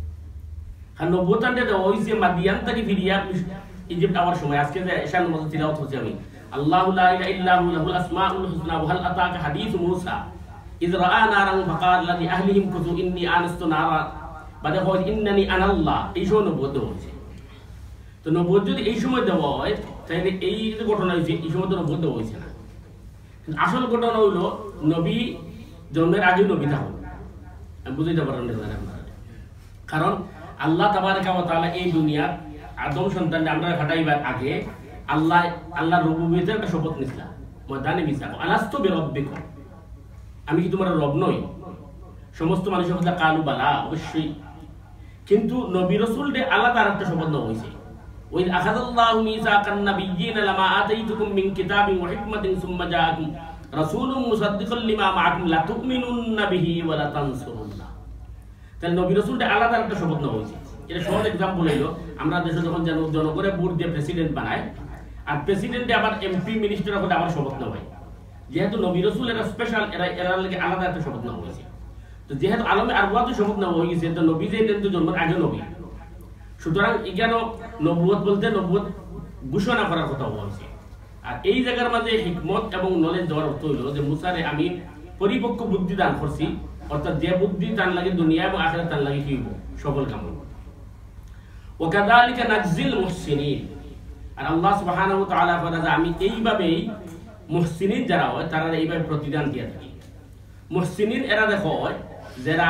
আর নবুয়ত আনতে দেওয়া হয়েছে মাদিয়ান থেকে ফিরিয়া ইজিপ্ট আওয়ার সময়। আজকে যে এশার নামাজ তিলাওয়াত হচ্ছে আমি আল্লাহু লা ইলাহা ইল্লা হু লাহুল আসমাউল হুসনা ওয়া হাল আতাকা হাদিসু মূসা ইয রাআ নারান ফাকালা লি আহলিহিম কুতু ইন্নী আনাস্তু নারা বাদে হয় ইন্নানি আনাল্লাহ। এই সময় নবুয়ত হয়েছে। তো নবুয়ত যদি এই সময় দেওয়া হয় তাহলে এই যে ঘটনা হয়েছে এই সময় তো নবুয়ত দেওয়া হয়েছে না। আসল ঘটনা হইলো নবী জন্মের আগে নবী থাকুন, আমি বুঝাইতে পারেন না। কারণ আল্লাহ তাবারকা ওয়া তাআলা এই দুনিয়ার আদম সন্তানকে আমরা ফাটাইবার আগে আল্লাহ রুবুবিয়তের একটা শপথ নিছিলেন ময়দানে মিসাক, আলাস্তু বিরাব্বিকুম, আমি কি তোমার রব নই? সমস্ত মানুষের কথা কালু বালা, অবশ্যই। কিন্তু নবী রাসূলদের আলাদা আরেকটা শপথ নেওয়া হয়েছে। ওই আখাযাল্লাহু মিসাকান নাবিয়্যিনা লামা আতাইতুকুম মিন কিতাবিন ওয়া হিকমাতিন সুম্মা জাআকুম রাসূলুম মুসাদ্দিকাল লিমা মাআকুম লা তু'মিনুন্না বিহি ওয়া লা তানসুরুন্না। তাহলে নবী রাসূলদের আলাদা একটা শপথ নেওয়া হয়েছে। এটা সহজ এক্সাম্পল হইলো আমরা দেশে যখন জনগণের ভোট দিয়ে প্রেসিডেন্ট বানায়, আর প্রেসিডেন্টে আবার এমপি মিনিস্টার করে আবার শপথ নেওয়া হয়। যেহেতু নবী রাসূল এরা স্পেশাল, এরা লাগে আলাদা একটা শপথ নেওয়া হয়েছে। তো যেহেতু আলমে আরওয়াতে শপথ নেওয়া হয়ে গেছে, তো নবী যে জন্মের আগে নবী, সুতরাং এখানে নবুয়ত বলতে নবুয়ত ঘোষণা করার কথা বলছে। আর এই জায়গার মাঝে হিকমত এবং নলেজ দেওয়ার অর্থ হইল যে মুসারে আমি পরিপক্ক বুদ্ধি দান করছি, অর্থাৎ যে বুদ্ধি তার লাগে দুনিয়া এবং আখিরাত তার লাগে কি হইব সফল কাম হইব। ওয়াকাযালিকা নাজজিল মুহসিনিন, আর আল্লাহ সুবহানাহু ওয়া তাআলা বলেন যে আমি এইভাবেই মুহসিনিন যারা হয় তারা এইভাবে প্রতিদান দিয়ে থাকি। মুহসিনিন এরা দেখো যারা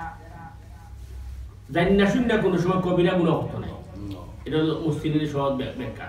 জান্না শূন্য কোনো সময় কবিরা গুনাহ করতে নাই, এটা হলো মুহসিনের সহজ ব্যাখ্যা।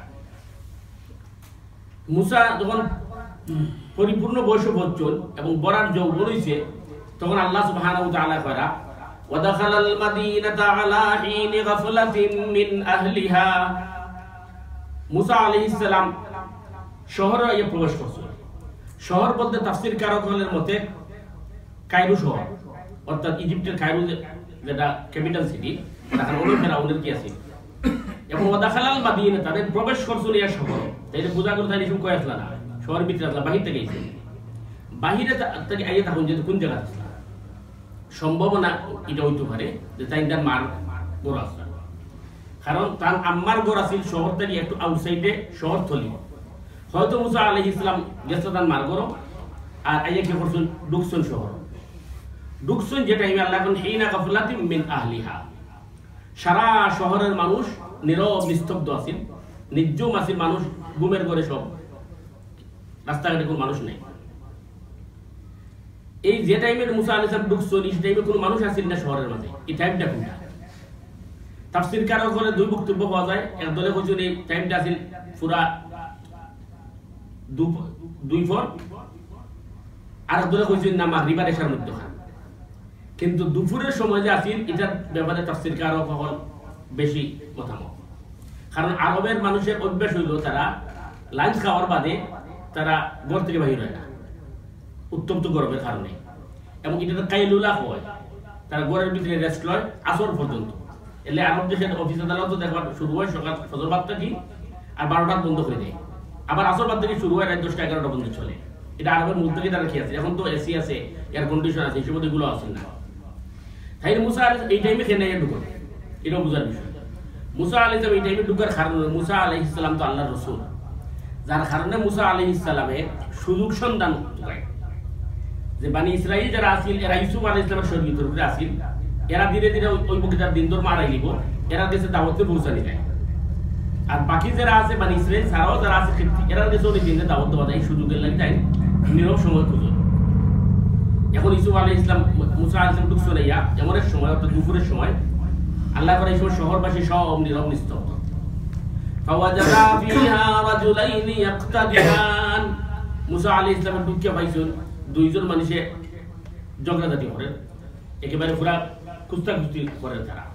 মুসা যখন পরিপূর্ণ বয়স পৌঁছল এবং বরার যৌবন হইছে, তখন আল্লাহ সুবহানাহু ওয়া তাআলা করা ওয়াদাখালাল মাদিনাতা আলা হিনি গাফলাতিন মিন আহলিহা, মুসা আলাইহিস সালাম শহরে প্রবেশ করছেন। শহর বলতে তাফসীর কারকদের মতে কায়রো শহর, অর্থাৎ ইজিপ্টের কায়রো যেটা ক্যাপিটাল সিটি, তখন ওই ফেরাউনের কি আছে। এবং ওয়াদাখালাল মাদিনা তাদের প্রবেশ করছেন এই শহর, তাইলে বোঝা গেল তাই এরকম কয় আসলা না, শহরের ভিতরে আসলা, বাহির থেকে এসে বাহিরে থেকে আইয়ে থাকুন যে কোন জায়গা আসলা। সম্ভাবনা এটা হইতে পারে যে তাই তার মার গোড় আসলা, কারণ তার আম্মার গোড় আসিল শহর থেকে একটু আউটসাইডে শহর থলি। হয়তো মুসা আলাইহিস সালাম গেছে তার মার গোড়, আর আইয়া কি করছেন ঢুকছেন শহর। ঢুকছেন যে টাইমে আল্লাহ কোন হিনা গাফলাতিন মিন আহলিহা, সারা শহরের মানুষ নীরব নিস্তব্ধ আছিল, নির্জম আছিল, মানুষ ঘুমের ঘরে, সব রাস্তাঘাটে কোনো মানুষ নেই। এই যে টাইমে মুসা আলাইহিস সালাম ঢুকছেন এই টাইমে কোনো মানুষ আছিল না শহরের মাঝে। এই টাইমটা কোনটা? তাফসীর কারক হলে দুই বক্তব্য পাওয়া যায়। এক দলে কইছেন এই টাইমটা আছিল পুরা দুই ফর, আর এক দলে কইছেন না মাগরিবার এশার মধ্যখান। কিন্তু দুপুরের সময় যে আসিল এটার ব্যাপারে তাফসীর কারক হল বেশি মতামত। কারণ আরবের মানুষের অভ্যাস হইল তারা লাঞ্চ খাওয়ার বাদে তারা ঘর থেকে বাহির হয় না, উত্তপ্ত গরমের কারণে। এবং এটা কাইলুলা হয়, তারা ঘরের ভিতরে রেস্ট লয় আসর পর্যন্ত। এলে আরব দেশের অফিস আদালত দেখবার শুরু হয় সকাল ফজর বাদ থেকে, আর 12টা বন্ধ করে দেয়। আবার আসর বাদ থেকে শুরু হয় রাত 10টা 11টা পর্যন্ত চলে। এটা আরবের মূল থেকে তারা খেয়ে আছে। এখন তো এসি আছে, এয়ার কন্ডিশন আছে, এই সময় এগুলো আসেন না। তাই মুসা আলাইহিস এই টাইমে খেয়ে নেয় ঢুকো, এটাও বোঝার বিষয়। মুসা আলাইহিস এই টাইমে ঢুকার কারণ মুসা আলাইহিস সালাম তো আল্লাহর রাসূল, যার কারণে মুসা আলাইহিস সালামের সুযোগ সন্ধান হয় যে বানি ইসরাইল যারা আসিল এরা ইউসুফ আলাইহিস সালামের শরীয়তের উপরে আসিল, এরা ধীরে ধীরে ওই বকিটার দিন ধর্ম আড়াই লিব, এরা দেশে দাওয়াতে পৌঁছানি যায়। আর বাকি যারা আছে মানে ইসরায়েল ছাড়াও যারা আছে এরা দেশে অনেক দিনে দাওয়াত দেওয়া যায়, এই সুযোগের লাগে তাই নীরব সময় খুঁজো। এখন ইসুফ আলাইহিস সালাম মুসা আলাইহিস সালাম ঢুকছে ইয়া এমন এক সময়, অর্থাৎ দুপুরের সময়, আল্লাহ করে এই সময় শহরবাসী সব নীরব নিস্তব্ধ। ফাওয়াজাদা ফিহা রাজুলাইন ইয়াকতাদিয়ান, মুসা আলাইহিস সালাম ঢুকে পাইছেন দুইজন মানুষে ঝগড়াঝাটি করে, একেবারে পুরা কুস্তাকুস্তি করে তারা।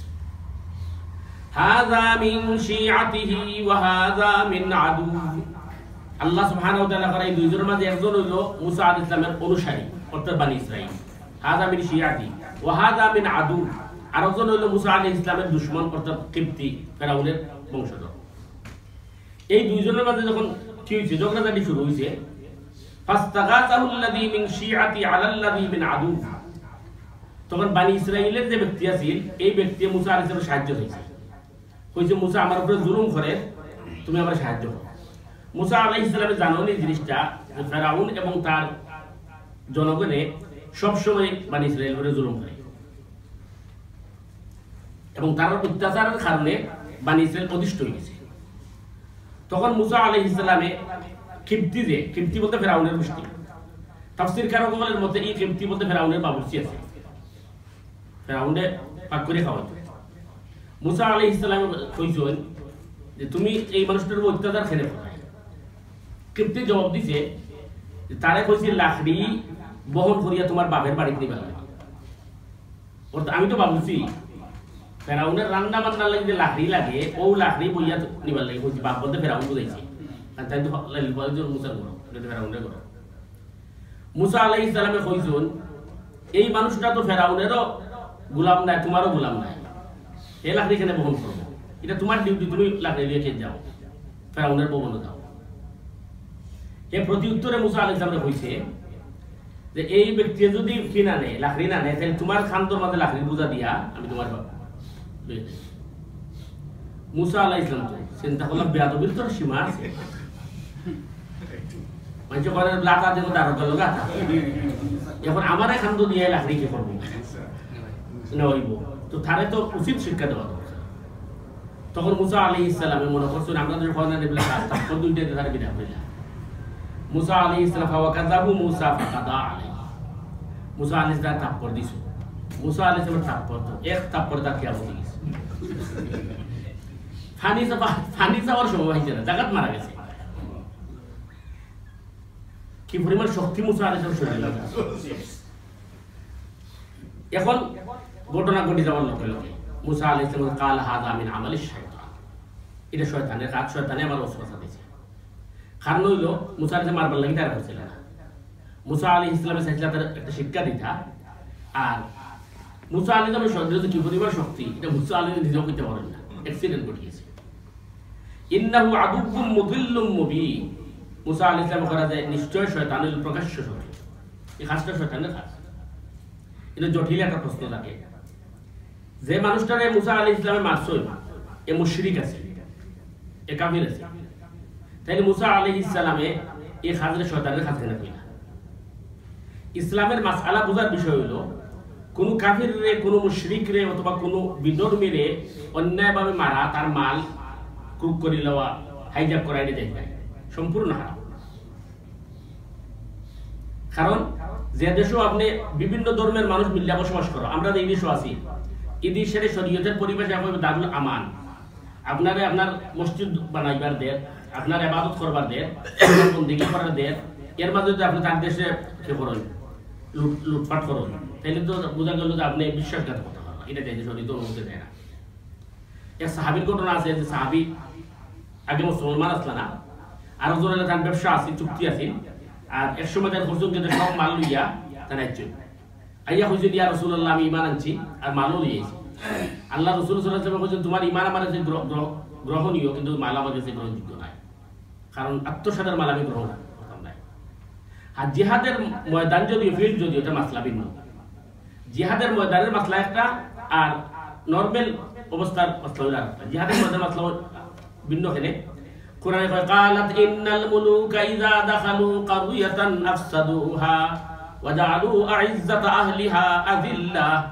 হাযা মিন শিআতিহি ওয়া হাযা মিন আদু, আল্লাহ সুবহানাহু ওয়া তাআলা করে এই দুইজনের মাঝে একজন হইল মুসা আলাইহিস সালামের অনুসারী, অর্থাৎ বনি ইসরাইল। হাযা মিন শিআতি ওয়া হাযা মিন আদু, আর একজন হইল মুসা আলাইহিস সালামের দুশমন, অর্থাৎ কিবতি ফেরাউনের বংশধর। এই দুইজনের মাঝে যখন কি হইছে, ঝগড়াঝাটি শুরু হইছে, ফাস্তাগাসাহুল্লাযী মিন শিআতি আলাল্লাযী মিন আদু, তখন বনি ইসরাইলের যে ব্যক্তি আছিল এই ব্যক্তি মুসা আলাইহিস সালামের সাহায্য হইছে, কইছে মুসা আমার উপরে জুলুম করে, তুমি আমার সাহায্য করো। মুসা আলাইহিস সালাম জানেন এই জিনিসটা যে ফেরাউন এবং তার জনগণে সবসময় বনি ইসরাইলের উপরে জুলুম করে এবং তার অত্যাচারের কারণে বনি ইসরাইল অতিষ্ঠ হয়ে গেছে। তখন মুসা আলাইহিস সালামে কিবতি বলতে ফেরাউনের গোষ্ঠী, তাফসীর কারকদের মতে এই কিবতি বলতে ফেরাউনের বাবুর্চি আছে, ফেরাউনে পাক করে খাওয়াতো। মুসা আলাইহিস সালাম কইছেন যে তুমি এই মানুষটার অত্যাচার খেলে ফেলাই। কিবতি জবাব দিছে যে তারে কইছে লাকড়ি বহন করিয়া তোমার বাপের বাড়িতে নিবা লাগে। অর্থাৎ আমি তো ভাবছি ফেরাউনের রান্না বান্না লাগে যে লাকড়ি লাগে, ও লাকড়ি বইয়া নিবার লাগে, কইছে বাপ বলতে ফেরাউন বুঝাইছে। আর তাই তো মুসার করো, ফেরাউনের করো। মুসা আলাইহিস সালামে কইছেন এই মানুষটা তো ফেরাউনেরও গোলাম নাই, তোমারও গোলাম নাই, এই লাকড়ি কেন বহন করবো? এটা তোমার ডিউটি, তুমি লাকড়ি নিয়ে খেয়ে যাও, ফেরাউনের ভবনে যাও। এর প্রতি উত্তরে মুসা আলাইহিস সালাম কইছে যে এই ব্যক্তি যদি কি না নেয়, লাকড়ি না নেয়, তাহলে তোমার খান্তর মাঝে লাকড়ি বোঝা দিয়া আমি তোমার মুসা আলাইহিস সালাম তো চিন্তা করলাম বেয়াদবির তোর সীমা আছে, মানুষ করে লাতা দেবো দারোগা লোক আতা, এখন আমার খান্ত দিয়ে লাকড়ি কি করবো না হইব, তো তারে তো উচিত শিক্ষা দেওয়া দরকার। তখন মুসা আলাইহিস সালামে মনে করছেন আমরা যদি খোনা নেবলে তারপর দুইটাতে তার বিনা হইলা। মুসা আলাইহিস সালাম ফাওয়াকাযাবু মুসা ফাকাদা আলাইহি, মুসা আলাইহিস সালাম তাপর দিছে। মুসা আলাইহিস সালাম তাপর তো এক তাপর তার কিয়ামত হয়ে গেছে, ফানি যাওয়ার সময় হয়েছে না, জাগাত মারা গেছে। কি পরিমাণ শক্তি মুসা আলাইহিস সালাম শরীরে লাগে। এখন ঘটনা ঘটে যাওয়ার লগে লগে মুসা আলাইহিস সালাম কাল হাযা মিন আমালিশ শাইতান, এটা শয়তানের কাজ, শয়তানে আমার ওয়াসওয়াসা দিয়েছে। কারণ হইল মুসা আলাইহিস সালাম মারবার লাগি তারা করছিল না, মুসা আলাইহিস সালামের চাইছিল তার একটা শিক্ষা দিতা। আর মুসা আলাইহিস সালামের শরীরে কি পরিমাণ শক্তি এটা মুসা আলাইহিস নিজেও কইতে পারেন না, অ্যাক্সিডেন্ট ঘটিয়েছে। ইন্নাহু আদুউম মুদিল্লুম মুবিন, মুসা আলাইহিস সালাম করা যায় নিশ্চয় শয়তানের প্রকাশ্য শত্রু, এই কাজটা শয়তানের কাজ। এটা জটিল একটা প্রশ্ন লাগে, যে মানুষটারে মুসা আলাইহিস সালামে মারছে এ মুশরিক আছে, এ কাফির আছে, তাইলে মুসা আলাইহিস সালামে এই কাজে শয়তানের কাজ কেন কইলা? ইসলামের মাসআলা বোঝার বিষয় হলো কোন কাফির রে, কোন মুশরিক রে অথবা কোন বিধর্মীরে অন্যায়ভাবে মারা, তার মাল ক্রুক করে লওয়া, হাইজ্যাক করা, এটা দেখবে সম্পূর্ণ হারাম। কারণ যে দেশও আপনি বিভিন্ন ধর্মের মানুষ মিলিয়া বসবাস করো, আমরা এই দেশও আছি, এই দেশের শরীয়তের পরিবেশে দারুল আমান, আপনারে আপনার মসজিদ বানাইবার দের, আপনার ইবাদত করবার দের, বন্দেগী করার দের, এর মাঝে যদি আপনি তার দেশে কি করেন, লুটপাট করুন, তাহলে তো বোঝা গেল যে আপনি বিশ্বাসঘাতকতা করেন, এটা দেশে শরীয়ত অনুমতি দেয় না। এক সাহাবীর ঘটনা আছে যে সাহাবী আগে মুসলমান আসলা না, আরো জনের তার ব্যবসা আছে, চুক্তি আছে, আর এক সময় তার খরচ সব মাল লইয়া তার একজন আইয়া হয়েছে ইয়া রাসূলুল্লাহ আমি ঈমান আনছি আর মালও লিয়েছি। আল্লাহ রাসূল সাল্লাল্লাহু আলাইহি ওয়াসাল্লাম বলেছেন তোমার ঈমান আমার কাছে গ্রহণীয়, কিন্তু মাল আমার কাছে গ্রহণযোগ্য নয়, কারণ আত্মসাতের মাল আমি গ্রহণ করতাম না। আর জিহাদের ময়দান যদিও, ফিল্ড যদিও, এটা মাসলা ভিন্ন। জিহাদের ময়দানের মাসলা একটা, আর নরমাল অবস্থার মাসলা হলো আরেকটা। জিহাদের ময়দানের মাসলা ভিন্ন। এখানে কোরআনে কয় কালাত ইন্নাল মুলুকা ইযা দাখালু কারয়াতান আফসাদুহা ওয়া জাআলু আ'ইজ্জাতা আহলিহা আযিল্লা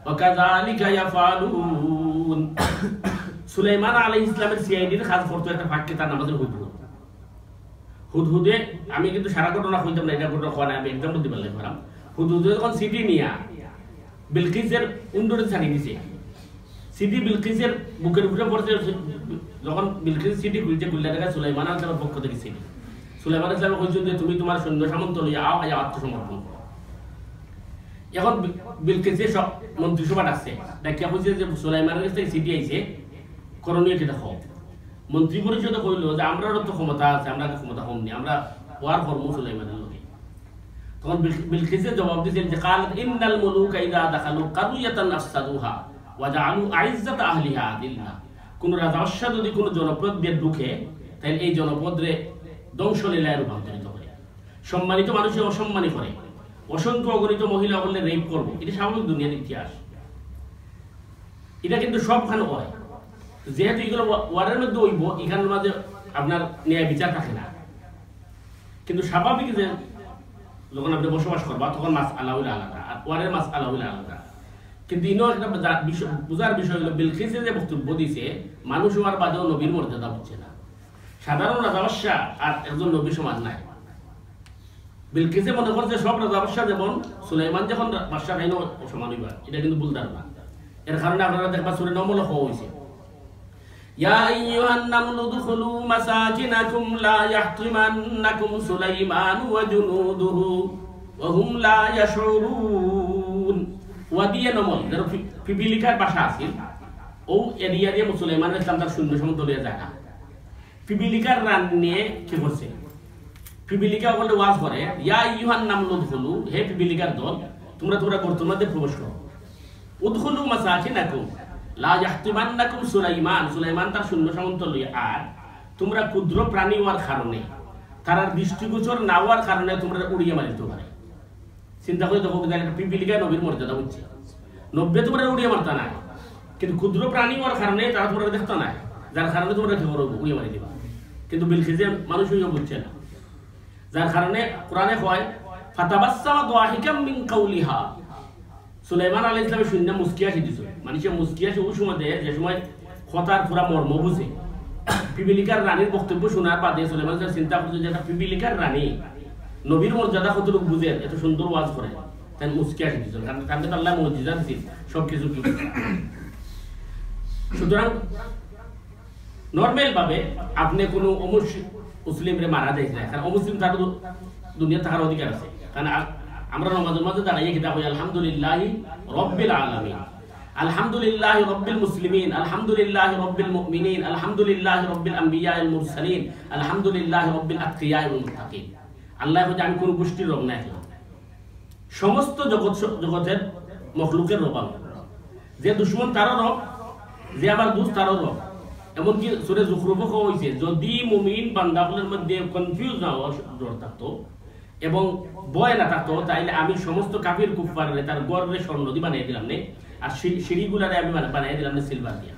ওয়াকাযালিকা ইয়াফআলুন। সুলাইমান আলাইহিস সালামের সিআইডির খাস ফটো একটা ফাঁককে তার নাম হলো হুদহুদ। হুদহুদে আমি কিন্তু সারা ঘটনা কইতাম না, এটা ঘটনা কোয়া না, আমি এক্সাম্পল দিবার লাগলাম। হুদহুদে যখন সিটি নিয়া বিলকিসের উন্ডরে ছাড়ি দিছে, সিটি বিলকিসের বুকের উপরে পড়ছে, যখন বিলকিস সিটি খুলতে দেখা সুলাইমান আলাইহিস সালামের পক্ষ থেকে সিটি, সুলাইমান আলাইহিস সালাম কইছেন যে তুমি তোমার সৈন্য সামন্ত লইয়া আও, আয়া আত্মসমর্পণ করো। এখন বিলকিসের সব মন্ত্রিসভা ডাকছে, ডাকিয়া কইছে যে সুলাইমানের কাছে সিটি আইছে, করণীয় কি দেখো। মন্ত্রী পরিষদে কইল যে আমরাও তো ক্ষমতা আছে, আমরা ক্ষমতা কমনি, আমরা ওয়ার কর্ম সুলাইমানের লগে। তখন বিলকিসের জবাব দিয়েছেন যে কালাত ইন্নাল মুলুকা ইযা দাখালু কারিয়াতান আফসাদুহা ওয়া জাআলু আইজ্জাতা আহলিহা আদিল্লা। কোন রাজা যদি কোন জনপদ দিয়ে ঢুকে, তাহলে এই জনপদরে ধ্বংসলীলায় রূপান্তরিত করে, সম্মানিত মানুষের অসম্মানী করে, অসংখ্য অগণিত মহিলা বললে রেপ করবো। এটা স্বাভাবিক দুনিয়ার ইতিহাস, এটা কিন্তু সবখানে হয়। যেহেতু এগুলো ওয়ারের মধ্যে হইব, এখানের মাঝে আপনার ন্যায় বিচার থাকে না। কিন্তু স্বাভাবিক যে যখন আপনি বসবাস করবা তখন মাস আলাউল আলাদা, আর ওয়ারের মাস আলাউল আলাদা। কিন্তু ইনো একটা বুঝার বিষয় হলো বিলকিসে যে বক্তব্য দিছে, মানুষ হওয়ার বাদেও নবীর মর্যাদা বুঝছে না। সাধারণ রাজা আর একজন নবী সমান নাই। বিলকিসে মনে করছে সব রাজা যেমন সুলাইমান যখন বাদশা আইনও সমান হইবা, এটা কিন্তু ভুল ধারণা। এর কারণে আপনারা দেখবা সূরা নমল হইছে, ইয়া আইয়ুহান নামলু দুখুলু মাসাকিনাকুম লা ইয়াহতিমান্নাকুম সুলাইমান ওয়া জুনুদুহু ওয়া হুম লা ইয়াশউরুন। ওয়াদিয়া নমল যার পিপিলিকার ভাষা আছে, ও এরিয়া দিয়ে সুলাইমান আলাইহিস সালাম তার সৈন্য সমুদ্র লইয়া যায় না। পিপিলিকার রান নিয়ে কি করছে, পিপিলিকা বলে ওয়াজ করে, ইয়া আইয়ুহান নামলু দুখুলু, হে পিপিলিকার দল, তোমরা গর্তের মধ্যে প্রবেশ করো। উদখুলু মাসাকিনাকুম লা ইয়াহতিমান্নাকুম সুলাইমান, সুলাইমান তার সৈন্য সামন্ত লইয়া, আর তোমরা ক্ষুদ্র প্রাণী হওয়ার কারণে, তার দৃষ্টিগোচর না হওয়ার কারণে তোমরা উড়িয়ে মারিতে পারে। চিন্তা করে দেখো, পিপিলিকা নবীর মর্যাদা বুঝছে, নব্বে তোমরা উড়িয়ে মারতা না, কিন্তু ক্ষুদ্র প্রাণী হওয়ার কারণে তারা তোমরা দেখতো না, যার কারণে তোমরা কি করো, উড়িয়ে মারি দিবা। কিন্তু বিলকিসে মানুষ হইয়া বুঝছে না, যার কারণে কোরআনে কয় ফাতাবাসসামা দাহিকাম মিন কাউলিহা। সুলাইমান আলাইহিস সালামের শূন্য মুস্কিয়া দিছে, মানুষে মুস্কিয়া ওই সময় দেয় যে সময় কথার পুরা মর্ম বুঝে। পিপিলিকার রানীর বক্তব্য শোনার বাদে সুলাইমান চিন্তা করছে যে একটা পিপিলিকার রানী নবীর মর্যাদা কতটুকু বুঝে, এত সুন্দর ওয়াজ করে, তাই মুস্কিয়া দিছে, কারণ তাকে আল্লাহ মুজিজা দিছে সবকিছু কি। সুতরাং নর্মাল ভাবে আপনি কোনো মুসলিমরে মারা যায় না, কারণ অমুসলিম তার দুনিয়া থাকার অধিকার আছে। কারণ আমরা নামাজের মধ্যে দাঁড়িয়ে কিতাব হই আলহামদুলিল্লাহি রাব্বিল আলামিন, আলহামদুলিল্লাহি রাব্বিল মুসলিমিন, আলহামদুলিল্লাহি রাব্বিল মুমিনিন, আলহামদুলিল্লাহি রাব্বিল আম্বিয়া ওয়াল মুরসালিন, আলহামদুলিল্লাহি রাব্বিল আতকিয়া ওয়াল মুত্তাকিন। আল্লাহ বলে আমি কোন গোষ্ঠীর রব নাই, সমস্ত জগতের মখলুকের রব। যে দুশমন তারও রব, যে আবার দুষ্ট তারও রব। এমনকি সূরা যুখরুফে হইছে, যদি মুমিন বান্দাগুলোর মধ্যে কনফিউজ না হওয়ার থাকতো এবং ভয় না থাকতো, তাইলে আমি সমস্ত কাফির কুফফারে তার গর্বে স্বর্ণ দিয়ে বানিয়ে দিলাম নে, আর সিঁড়িগুলারে আমি বানিয়ে দিলাম না সিলভার দিয়া।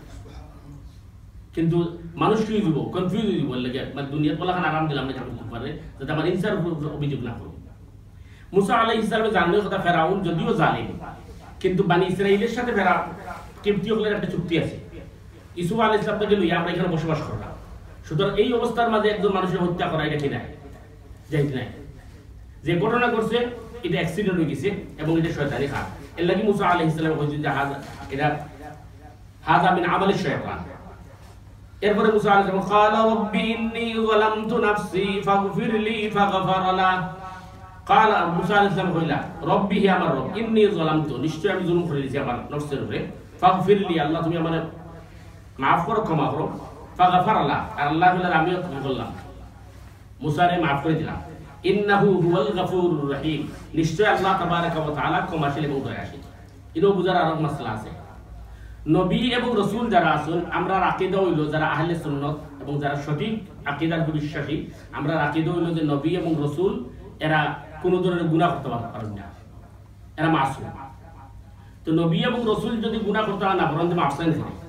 কিন্তু মানুষ কি দিব, কনফিউজ দিব লাগে, মানে দুনিয়ার বলাখান আরাম দিলাম না কাফির কুফফারে, যাতে আমার ইনসার অভিযোগ না করো। মুসা আলাইহিস সালামের জানলেও কথা, ফেরাউন যদিও জালিম, কিন্তু বানি ইসরাইলের সাথে কিবতীয়দের একটা চুক্তি আছে, ইসুফ আলাইহিস সালাম থেকে লইয়া আমরা এখানে বসবাস করলাম। সুতরাং এই অবস্থার মাঝে একজন মানুষের হত্যা করা এটা কি নাই, যাইতে নাই। যে ঘটনা করছে এটা অ্যাক্সিডেন্ট হয়ে গেছে এবং এটা শয়তানি কাজ। এর লাগি মুসা আলাইহিস সালাম কইছেন যে এটা হাযা মিন আমালিশ শয়তান। এরপরে মুসা আলাইহিস সালাম ক্বালা রাব্বি ইন্নী যালামতু নাফসি ফাগফিরলি ফাগফারা লা। ক্বালা মুসা আলাইহিস সালাম কইলা, রব্বি হি আমার রব, ইন্নী যালামতু, নিশ্চয় আমি জুলুম করে দিয়েছি আমার নফসের উপরে, ফাগফিরলি, আল্লাহ তুমি আমারে মাফ করো, ক্ষমা করো, ফাগফারা লা, আর আল্লাহ বলে আমিও ক্ষমা করলাম, মুসারে মাফ করে দিলাম। ইন্নাহু হুয়াল গাফুরুর রহিম, নিশ্চয় আল্লাহ তাবারাকা ওয়া তাআলা ক্ষমাশীল এবং দয়াশীল। ইনো বুঝার আরো মাসলা আছে। নবী এবং রাসূল যারা আছেন, আমরা আকীদা হইল যারা আহলে সুন্নাত এবং যারা সঠিক আকীদার বিশ্বাসী, আমরা আকীদা হইল যে নবী এবং রাসূল এরা কোন ধরনের গুনাহ করতে পারেন না, এরা মাসুম। তো নবী এবং রাসূল যদি গুনাহ করতে না পারেন তো মাফ চাইতে হবে,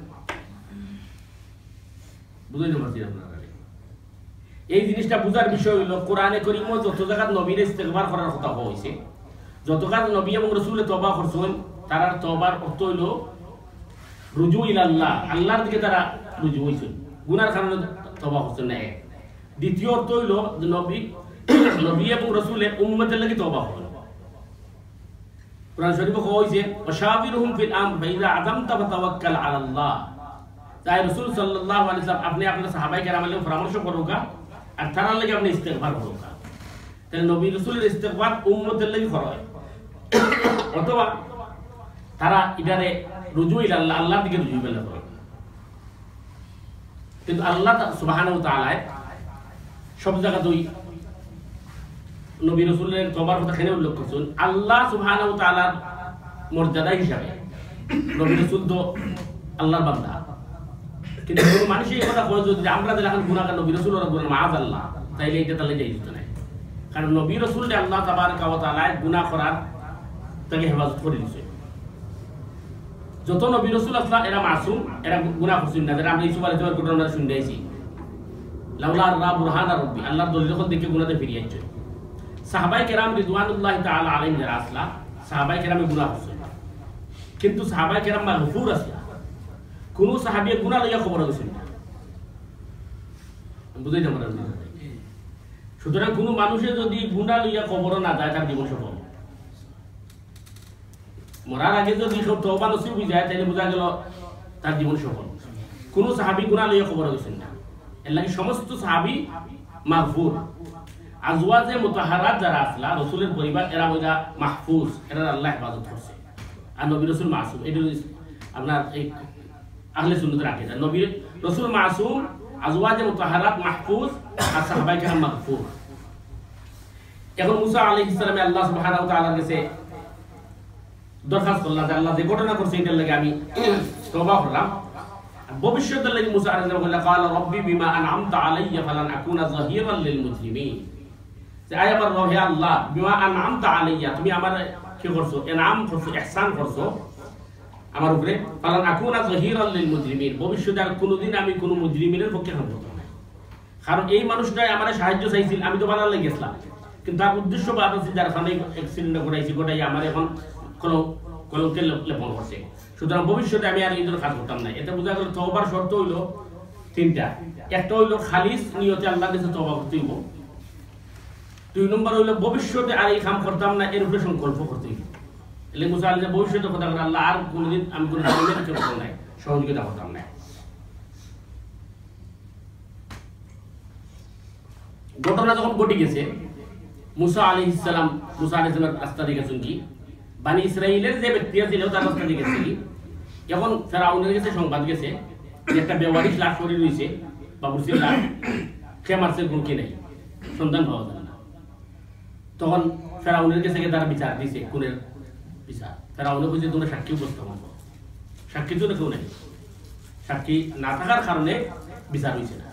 বুঝাইতে পারছি আপনারা? এই জিনিসটা বুঝার বিষয় হইল কোরআনে কারীমে যত জায়গায় নবীর ইস্তেগফার করার কথা হইছে, যত জায়গায় নবী এবং রাসূল তওবা করছেন তারার তওবার অর্থ হইল রুজু ইলাল্লাহ, আল্লাহর দিকে তারা রুজু হইছে, গুনার কারণে তওবা করছে না। দ্বিতীয় অর্থ হইল যে নবী এবং রাসূলের উম্মতের লাগি তওবা করবে। কুরআন শরীফে কইছে ওয়াশাবিরহুম ফিল আমর ফাইযা আযামতা ফাতাওয়াক্কাল আলাল্লাহ। তাই রাসূল সাল্লাল্লাহু আলাইহি ওয়াসাল্লাম আপনি আপনার সাহাবায়ে কেরামের লগে পরামর্শ করুকা আর তারার লাগি আপনি ইস্তেগফার করুকা। তাহলে নবী রাসূলের ইস্তেগফার উম্মতের লাগি করা অথবা তারা ইদারে রুজু ইলাল্লাহ, আল্লাহর দিকে রুজু বেলা করে। কিন্তু আল্লাহ সুবহানাহু ওয়া তাআলা সব জায়গাতেই নবী রাসূলের তওবার কথা এখানে উল্লেখ করছেন। আল্লাহ সুবহানাহু ওয়া তাআলার মর্যাদা হিসাবে নবী রাসূল তো আল্লাহর বান্দা, কিন্তু কোন মানুষ এই কথা কয় যদি আমরা যখন গুনাহ করি নবী রাসূল ওরা গুনাহ মাআযাল্লাহ, তাইলে এটা তাহলে যাইজ না। কারণ নবী রাসূলকে আল্লাহ তাবারকা ওয়া তাআলা গুনাহ করার থেকে হেফাজত করে দিয়েছে। যত নবী রাসূল আসলাম এরা মাসুম, এরা গুনাহ করছেন না। যারা আমরা ইসুফ আলাইহিস সালামের ঘটনা শুনতে আইছি, লাউলা রা বুরহানা রাব্বি, আল্লাহর দলিল যখন দেখে গুনাহতে ফিরিয়ে আসছে। সাহাবায়ে কেরাম রিদওয়ানুল্লাহি তাআলা আলাইহিম যারা আসলা, সাহাবায়ে কেরামে গুনাহ করছে, কিন্তু সাহাবায়ে কেরাম মাগফুর আছে। কোন সাহাবী গুনাহ লইয়া খবর হইছে না, বুঝাইতে পারেন না। সুতরাং কোন মানুষের যদি গুনাহ লইয়া খবর না যায় তার জীবন সফল। মরার আগে যদি তওবা নসিব হয়ে যায় তাহলে বোঝা গেল তার জীবন সফল। কোন সাহাবী গুনাহ লইয়া খবর হইছেন না, এর লাগি সমস্ত সাহাবী মাগফুর। আজওয়াজে মুতাহারাত যারা আসলা রাসূলের পরিবার, এরা হইলা মাহফুজ, এরা আল্লাহ হেফাজত করছে। আর নবী রাসূল মাসুম, এটা আপনার এই আহলে সুন্নাতের আকীদা। নবী রাসূল মাসুম, আজওয়াজে মুতাহারাত মাহফুজ, আর সাহাবায়ে কেরাম মাগফুর। এখন মুসা আলাইহিস সালামে আল্লাহ সুবহানাহু ওয়া তাআলার কাছে দরখাস্ত করলেন যে আল্লাহ যে ঘটনা করছে এটার লাগে আমি তওবা করলাম। ভবিষ্যতের লাগি মুসা আলাইহিস সালাম বললেন ক্বালা রাব্বি বিমা আনআমতা আলাইয়া ফালান আকুনা যাহিরান লিল মুজরিমিন। যে আয় আমার রব হে আল্লাহ, বিমা আনআমতা আলাইয়া, তুমি আমার কি করছো, ইনাম করছো, ইহসান করছো আমার উপরে, ফালান আকুনা যাহিরান লিল মুজরিমিন, ভবিষ্যতে আর কোনোদিন আমি কোনো মুজরিমিনের পক্ষে কাজ করব না। কারণ এই মানুষটাই আমার সাহায্য চাইছিল, আমি তো বানার লাগি গেছিলাম, কিন্তু তার উদ্দেশ্য বাদ আছে যার কারণে অ্যাক্সিডেন্ট ঘটাইছি, ঘটাই আমার এখন কলঙ্কের লেপন করছে। সুতরাং ভবিষ্যতে আমি আর এই ধরনের কাজ করতাম না। এটা বোঝা গেল তওবার শর্ত হইল তিনটা। একটা হইল খালিস নিয়তে আল্লাহর কাছে তওবা করতে হইব। 2 নম্বর হইল ভবিষ্যতে আর এই কাম করতাম না, এর উপরে সংকল্প করতে হইব। এলে মুসা আলাইহিস ভবিষ্যতে কথা বলে আল্লাহ আর কোনদিন আমি কোনো ধরনের কিছু করতাম না, সহযোগিতা করতাম না। ঘটনা যখন ঘটে গেছে, মুসা আলাইহিস সালাম রাস্তা দিয়ে গেছেন কি বানি ইসরাইলের যে ব্যক্তি ছিল তার রাস্তা দিয়ে গেছে কি। এখন ফেরাউনের কাছে সংবাদ গেছে যে একটা বেওয়ারিশ লাশ পড়ে রয়েছে, বাবুরসির লাশ, সে মারছে, গুণ কি নেই, সন্ধান পাওয়া যায় না। তখন ফেরাউনের কাছে তারা বিচার দিয়েছে, খুনের বিচার। ফেরাউনে বলছে তোমরা সাক্ষী উপস্থাপন করো, সাক্ষী তো কেউ নেই, সাক্ষী না থাকার কারণে বিচার হয়েছে না।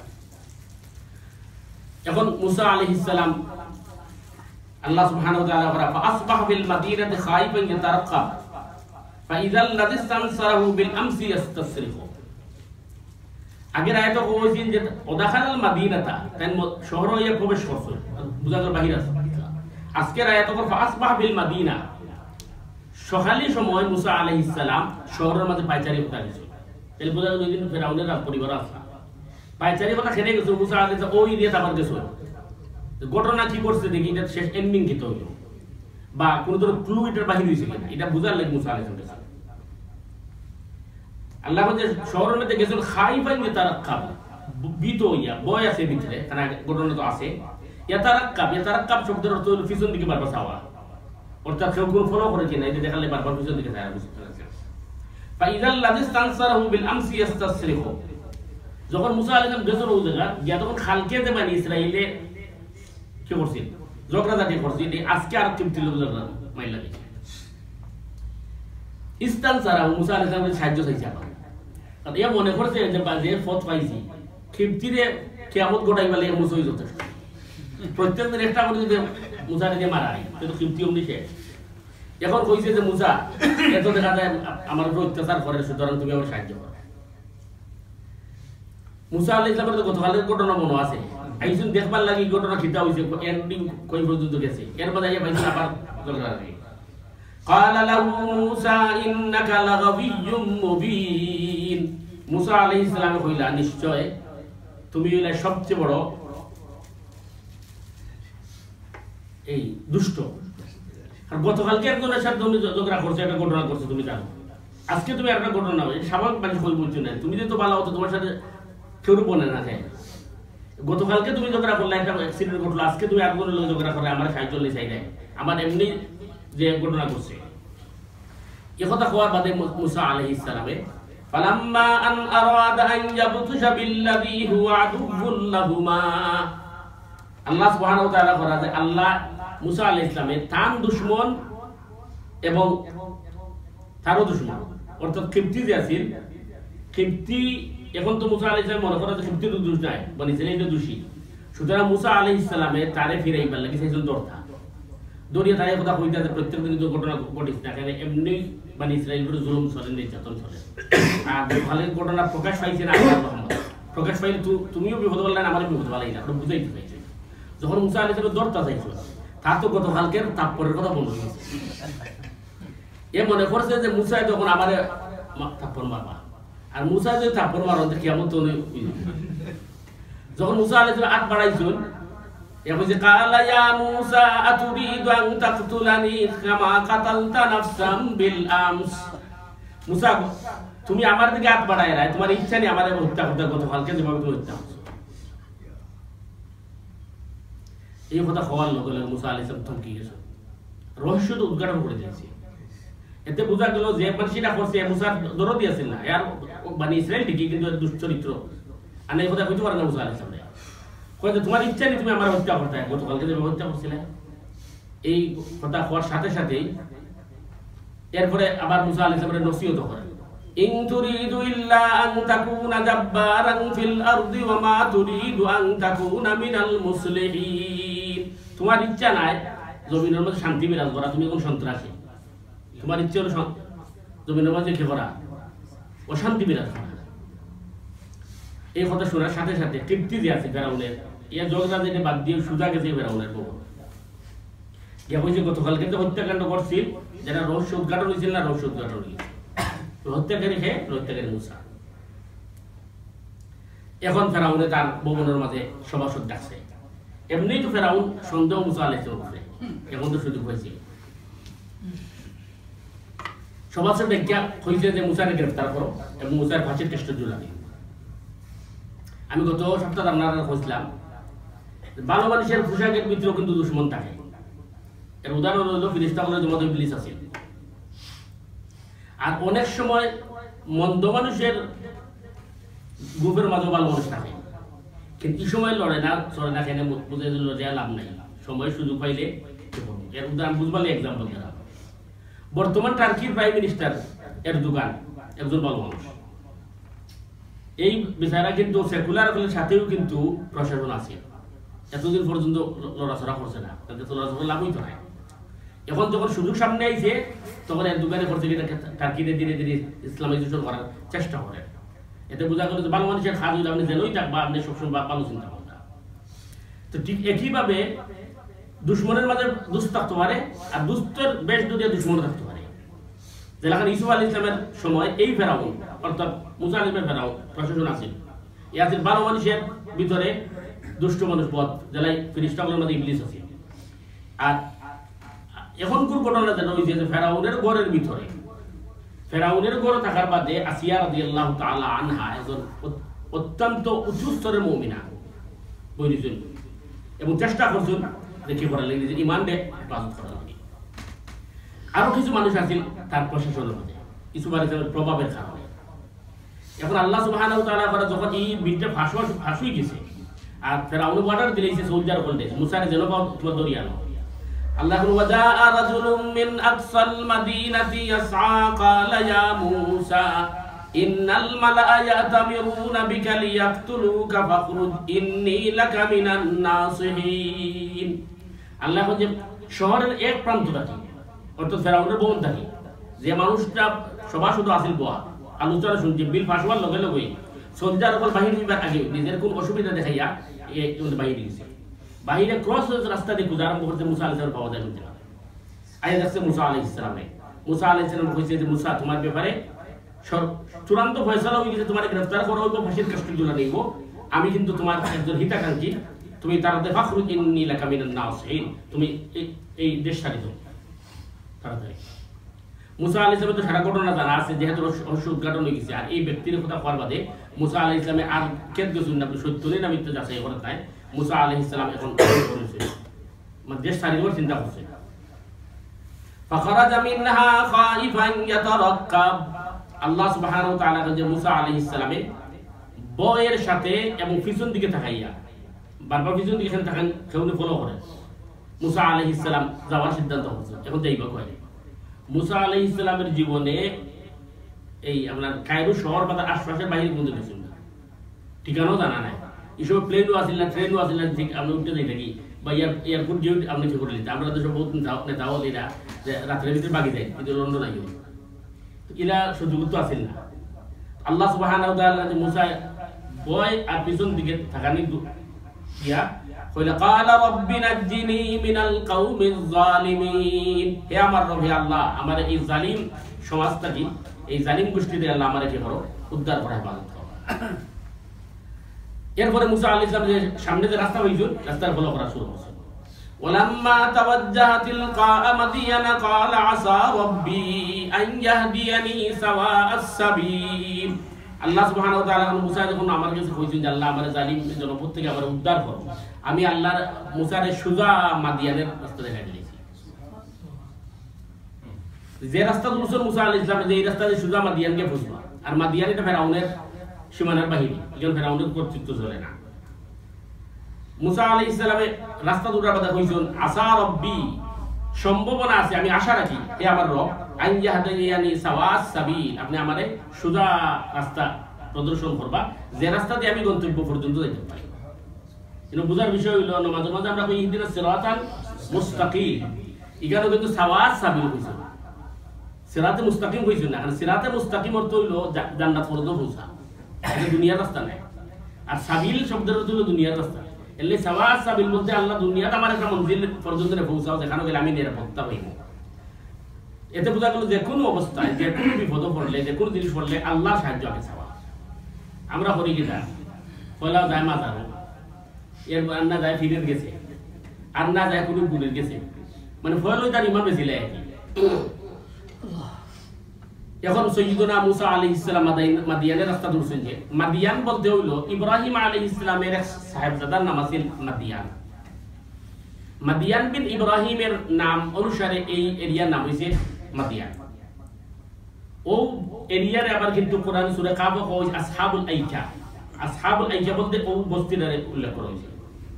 এখন মুসা আলাইহিস সালাম আল্লাহ সুবহানাহু ওয়া তাআলা বলেন ফাসবাহ বিল মাদিনাতি খাইফান ইয়াতারাক্কাব ফাইযাল লাযী ইসতানসারাহু বিল আমসি ইস্তাসরিফু। আগের আয়াতে কইছেন যে ওদাখালাল মাদিনাতা, তাই শহরে গিয়ে প্রবেশ করছে, বুঝা গেল বাহির আছে। আজকের আয়াতে ফাসবাহ বিল মাদিনা, সকালের সময় মুসা আলাইহিস সালাম শহরের মধ্যে পায়চারি করতে গেছে। এর বুঝা গেল দিন ফেরাউনের রাজ পরিবার আছে, পায়চারি কথা খেলে গেছে। মুসা আলাইহিস সালাম ওই দিয়ে তারপর গেছে, ঘটনা কি করছে দেখি, এটা শেষ এন্ডিং কি হইল বা কোন ধরনের ক্লু এটার বাহির হয়েছে কিনা এটা বুঝার লাগে মুসা আলাইহিস সালাম। আল্লাহ বলে শহরের মধ্যে গেছিল খাইফান ইয়াতারাক্কাব, ভীত হইয়া, ভয় আছে ভিতরে, কারণ ঘটনা তো আছে। ইয়াতারাক্কাব শব্দের অর্থ হলো পিছন দিকে বারবার চাওয়া, অর্থাৎ কেউ কোন ফলো করে কিনা এটা দেখালে বারবার পিছন দিকে চায়। ফাইযাল লাযী ইসতানসারাহু বিল আমসি ইস্তাসরিফু, যখন মুসা আলাইহিস সালাম গেছিল ওই জায়গা গিয়া, তখন খালকে যে বানি ইসরাইলে কি করছিল, ঝগড়াঝাটি করছিল, আজকে আর কিমতি লোক মাইলা দিচ্ছে। ইস্তানসারাহু, মুসা আলাইহিস সালামের সাহায্য চাইছে আবার, কারণ এ মনে করছে যে বাজে পথ পাইছি, খিমতিরে কিয়ামত গোটাই বলে মুসাই যথেষ্ট। প্রত্যেকদিন একটা করে যদি মুসা দিয়ে মারা হয় কিন্তু খিমতি অমনি শেষ। এখন কইছে যে মুসা এত দেখা যায় আমার উপর অত্যাচার করে, সুতরাং তুমি আমার সাহায্য করো। মুসা আলাইহিস সালামের গতকালের ঘটনা মনে আছে, আইসুন দেখবার লাগি ঘটনা খিতা হইছে, এন্ডিং কই পর্যন্ত গেছে, এর মধ্যে আইয়া পাইছে আবার ঝগড়া লাগে। ক্বালা লাহু মূসা ইন্নাকা লাগাবিয়্যুম মুবিন। মূসা আলাইহিস সালাম কইলা নিশ্চয় তুমি হইলা সবচেয়ে বড় এই দুষ্ট। আর গতকালকে একজনের সাথে তুমি ঝগড়া করছো, একটা ঘটনা করছো তুমি জানো, আজকে তুমি একটা ঘটনা হয় স্বাভাবিক মানুষ কই বলছো না, তুমি তো ভালো হতো তোমার সাথে কেউ বনে না খায়। গতকালকে তুমি ঝগড়া করলে একটা অ্যাক্সিডেন্ট ঘটলো, আজকে তুমি একজনের লোক ঝগড়া করে আমার সাহায্য নেই চাই নাই, আমার এমনি যে ঘটনা করছে। একথা হওয়ার বাদে মুসা আলাইহিস সালামে ফালাম্মা আন আরাদা আন ইয়াবতুশা বিল্লাযী হুয়া আদুউল লাহুমা, আল্লাহ সুবহানাহু ওয়া তাআলা করা যে আল্লাহ মুসা আলাইহিস সালামের তার দুশমন এবং তারও দুশমন অর্থাৎ কিপ্তি যে আছেন, কিপ্তি এখন তো মুসা আলাইহিস সালাম মনে করা যে কিপ্তি তো দোষ নাই, বনি ইসরাঈলের দোষী। সুতরাং মুসা আলাইহিস সালামে তারে ফিরাইবার লাগি সেইজন দরতা দরিয়া তারে কথা কইতা যে প্রত্যেক দিন তো ঘটনা ঘটিস না, কারণ এমনি বনি ইসরাঈলের জুলুম চলে, নির্যাতন চলে। আর ভালো ঘটনা প্রকাশ পাইছে না আল্লাহ রহমত, প্রকাশ পাইলে তুমিও বিপদ বললেন, আমারও বিপদ বলাই না, বুঝাইতে চাইছে। যখন মুসা আলাইহিস সালাম দরতা চাইছো, তার তো গতকালকের তাপ্পরের কথা মনে হয়েছে। এ মনে করছে যে মুসা যখন আমার থাপ্পর মারবা, আর মুসা যদি থাপ্পর মারতে কেমন তো যখন মুসা আলাইহিস সালাম হাত বাড়াইছেন, এ কইছে কালা ইয়া মুসা আতুরিদু আন তাকতুলানি কামা কাতালতা নাফসাম বিল আমস। মুসা তুমি আমার দিকে হাত বাড়ায় রায়, তোমার ইচ্ছা নেই আমারে হত্যা করতে, গতকালকে যেভাবে তুমি হত্যা করছো। এই কথা হওয়ার লগে লগে মুসা আলাইহিস সালাম থমকে গেছে, রহস্য তো উদ্ঘাটন করে দিয়েছে। এতে বোঝা গেল যে মানুষটা করছে মুসার দরদি আছে না, এর বনি ইসরাইল ঠিকই কিন্তু দুশ্চরিত্র, আর এই কথা কইতে পারে না মুসা আলাইহিস সালাম। কয় যে তোমার ইচ্ছা নেই তুমি আমার হত্যা করতে, গতকালকে যে হত্যা করছিলে। এই কথা হওয়ার সাথে সাথেই এরপরে আবার মুসা আলাইহিস সালামের নসিহত করে, ইন তুরিদু ইল্লা আন তাকুনা জাব্বারান ফিল আরদি ওয়া মা তুরিদু আন তাকুনা মিনাল মুসলিহিন। তোমার ইচ্ছা নাই জমিনের মধ্যে শান্তি বিরাজ করা, তুমি কোন সন্ত্রাসী, তোমার ইচ্ছা হলো জমিনের মধ্যে কি করা, অশান্তি বিরাজ করা। এই কথা শোনার সাথে সাথে তৃপ্তি যে আছে ফেরাউনের, এ জগদা যেটা বাদ দিয়ে সুজা গেছে ফেরাউনের বউ ইয়া কইছে গতকালকে তো হত্যাকাণ্ড করছিল, যারা রহস্য উদ্ঘাটন হয়েছিল না, রহস্য উদ্ঘাটন হয়েছে, হত্যাকারী হে হত্যাকারী মুসা। এখন ফেরাউনে তার ভবনের মাঝে সভাসদ ডাকছে, এমনি তো ফেরাউন সন্দেহ মুসা আলাইহিস সালাম, এখন তো সুযোগ হয়েছে। সভাসদ দেখা কইছে যে মুসাকে গ্রেফতার করো এবং মুসার ফাঁসির চেষ্টা ঝুলাবে। আমি গত সপ্তাহে আপনারা কইছিলাম ভালো মানুষের পোশাকের ভিতরেও কিন্তু দুশ্মন থাকে। এর উদাহরণ হলো ফিরিস্তাগুলোর জমাতে ইবলিস আছে। আর অনেক সময় মন্দ মানুষের গ্রুপের মাঝে ভালো মানুষ থাকে, কিন্তু এই সময় লড়ে না চলে না, কেন বুঝে লড়ে লাভ নাই, সময় সুযোগ পাইলে। এর উদাহরণ বুঝবালে এক্সাম্পল দেওয়া, বর্তমান টার্কির প্রাইম মিনিস্টার এরদোগান একজন ভালো মানুষ। এই বেচারা কিন্তু সেকুলার সাথেও কিন্তু প্রশাসন আছে, এতদিন পর্যন্ত লড়াচড়া করছে না, তাদের তো লড়াচড়া লাভ হইতো না। এখন যখন সুযোগ সামনে আইছে তখন এরদোগানে করছে কি টার্কিতে ধীরে ধীরে ইসলামাইজেশন করার চেষ্টা করে। এতে বোঝা গেল যে ভালো মানুষের খাদ হইলে আপনি জেলই থাকবা, আপনি সবসময় ভালো চিন্তা করবেন। তো ঠিক একইভাবে দুশ্মনের মাঝে দুষ্ট থাকতে পারে, আর দুষ্টের বেশ যদি দুশ্মন থাকতে পারে। যেখানে ইউসুফ আলাইহিস সালামের সময় এই ফেরাউন অর্থাৎ মুসা আলাইহিস সালামের ফেরাউন প্রশাসন আছে, এই আছে ভালো মানুষের ভিতরে দুষ্ট মানুষ পথ, জেলায় ফিরিস্তাগুলোর মধ্যে ইবলিস আছে। আর এখনকার ঘটনা যেটা হয়েছে যে ফেরাউনের ঘরের ভিতরে, ফেরাউনের ঘরে থাকার বাদে আসিয়া রাদিয়াল্লাহু তাআলা আনহা একজন অত্যন্ত উচ্চ স্তরের মুমিনা বইছেন এবং চেষ্টা করছেন যে কি করা লাগে, যে ইমান দে হেফাজত করা লাগে। আরো কিছু মানুষ আছেন তার প্রশাসনের মধ্যে ইউসুফ আলাইহিস সালামের প্রভাবের কারণে। এখন আল্লাহ সুবহানাহু ওয়া তাআলা করে যখন এই বিলটা ফাঁসুই গেছে, আর ফেরাউন অর্ডার দিয়েছে সোলজার করলে মুসারে যেন তোমার দরিয়ানো। আল্লাহ ওয়াজা রাজুলুম মিন আকসাল মাদিনাতি ইয়াসআ ক্বালা ইয়া মূসা ইন্নাল মালাআ ইয়াতামিরুনা বিকা লিয়াকতুলুকা ফাখরুজ ইন্নী লাকা মিনান নাসিহিন। আল্লাহ যে শহরের এক প্রান্ত থাকে অর্থাৎ ফেরাউনের বন থাকে, যে মানুষটা সভা শুধু আসিল বোয়া আলোচনা শুনছে, বিল ফাঁসবার লগে লগে সঞ্জার ওপর বাহির হইবার আগে নিজের কোন অসুবিধা দেখাইয়া বাহির গেছে, বাহিরে ক্রস রাস্তা দিয়ে খুঁজে আরম্ভ করতে মুসা আলাইহিস সালাম পাওয়া যায় না। আয়া যাচ্ছে মুসা আলাইহিস সালামে মুসা আলাইহিস সালাম কইছে যে মুসা তোমার ব্যাপারে চূড়ান্ত ফয়সালা হয়ে গেছে, তোমার গ্রেফতার করা হইব, ফাঁসির কাস্টে ঝুলা নিব। আমি কিন্তু তোমার একজন হিতাকাঙ্ক্ষী, তুমি তাড়াতাড়ি ফাখরুজ ইন্নী লাকা মিনান নাসিহিন, তুমি এই দেশ ছাড়ি দাও তাড়াতাড়ি। মুসা আলাইহিস সালামের তো সারা ঘটনা জানা আছে, যেহেতু রহস্য উদ্ঘাটন হয়ে গেছে। আর এই ব্যক্তির কথা কোয়ার বাদে মুসা আলাইহিস সালামে আর কেদ গেছেন না, আপনি সত্য নেই না মিথ্যা যাচাই করে তাই মুসা আলাইহিস সালাম এখন করেছে, মানে দেশ ছাড়ি দেওয়ার চিন্তা করছে। ফাখরাজা মিনহা খাইফান ইয়াতারাক্কাব, আল্লাহ সুবহানাহু ওয়া তাআলা যে মুসা আলাইহিস সালামের বয়ের সাথে এবং পিছন দিকে তাকাইয়া, বারবার পিছন দিকে তাকান কেউনি ফলো করে, মুসা আলাইহিস সালাম যাওয়ার সিদ্ধান্ত করছে। এখন যাইবা কয় মুসা আলাইহিস সালামের জীবনে এই আপনার কায়রো শহর বা তার আশপাশের বাইরে কোন গেছেন না, ঠিকানাও জানা নাই। এসব প্লেনও আসিল না, ট্রেনও আসিল না, ঠিক আমরা উঠতে যাই থাকি বা এয়ারপোর্ট দিয়ে আপনি ঠিক করে নিতে। আমরা দেশে বহুত নেতাও এরা রাত্রের ভিতরে বাগি যায়, কিন্তু লন্ডন আইও এরা সুযোগ তো আসিল না। আল্লাহ সুবহানাহু ওয়া তাআলা মুসা বয় আর পিছন দিকে থাকানি ইয়া কইলা ক্বালা রাব্বি নাজ্জিনি মিনাল কওমিজ জালিমিন, হে আমার রব, হে আল্লাহ আমার এই জালিম সমাজটাকে, এই জালিম গোষ্ঠীতে আল্লাহ আমারে কি করো, উদ্ধার করা, হেফাজত করো। এরপরে মুসা আলাইহিস সালাম যে সামনে যে রাস্তা হইল, রাস্তার ফলো করা শুরু করছে। ওয়ালাম্মা তাওয়াজ্জাহা তিলকা মাদিয়ানা ক্বালা আসা রাব্বি আন ইয়াহদিয়ানি সাওয়াআস সাবিল, আল্লাহ সুবহানাহু ওয়া তাআলা মুসা যখন আমার কাছে কইছেন যে আল্লাহ আমার জালিম জনপদ থেকে আমার উদ্ধার করো, আমি আল্লাহর মুসারে সুজা মাদিয়ানের রাস্তা দেখাই দিয়েছি। যে রাস্তা মুসা আলাইহিস সালাম যে এই রাস্তা দিয়ে সুজা মাদিয়ানকে পৌঁছবা, আর মাদিয়ান এটা ফেরাউনের সীমানার বাহিনী, এখন ফেরাউনের কর্তৃত্ব চলে না। মুসা আলাইহিস সালামের রাস্তা দুটার কথা কইছেন আসা রব্বি, সম্ভাবনা আছে, আমি আশা রাখি হে আমার রব, আন ইয়াহদিয়ানি সাওয়াআস সাবিল, আপনি আমারে সোজা রাস্তা প্রদর্শন করবা, যে রাস্তা দিয়ে আমি গন্তব্য পর্যন্ত যাইতে পারি। কিন্তু বুঝার বিষয় হইল মাঝে মাঝে আমরা কই ইহদিনাস সিরাতাল মুস্তাকিম, এখানে কিন্তু সাওয়াআস সাবিল কইছে, সিরাতে মুস্তাকিম কইছে না। কারণ সিরাতে মুস্তাকিম অর্থ হইল জান্নাত পর্যন্ত পৌঁছা, এটা দুনিয়ার রাস্তা নাই। আর সাবিল শব্দের অর্থ হইল দুনিয়ার রাস্তা। এলে সাওয়াআস সাবিল বলতে আল্লাহ দুনিয়াতে আমার একটা মঞ্জিল পর্যন্ত পৌঁছাও, যেখানে গেলে আমি নিরাপত্তা পাইব। এতে বোঝা গেল যে কোনো অবস্থায়, যে কোনো বিপদ পড়লে, যে কোনো জিনিস পড়লে আল্লাহ সাহায্য আগে চাওয়া। আমরা করি কিনা পয়লা যায় মাজারও, এর আর না যায় ফিরের গেছে, আর না যায় কোনো গুণের গেছে, মানে ফয়ল তার ইমান বেশি লাগে। এখন সৈয়দনা মুসা আলাইহিস সালাম মাদিয়ানের রাস্তা ধরছেন। যে মাদিয়ান বলতে হইল ইব্রাহিম আলাইহিস সালামের এক সাহেবজাদার নাম আছে মাদিয়ান। মাদিয়ান বিন ইব্রাহিমের নাম অনুসারে এই এরিয়ার নাম হইছে মাদিয়ান। ও এরিয়ার আবার কিন্তু কোরআন সূরা কাফ কয় আসহাবুল আইকা, আসহাবুল আইকা বলতে ও বস্তির উল্লেখ করা হয়েছে।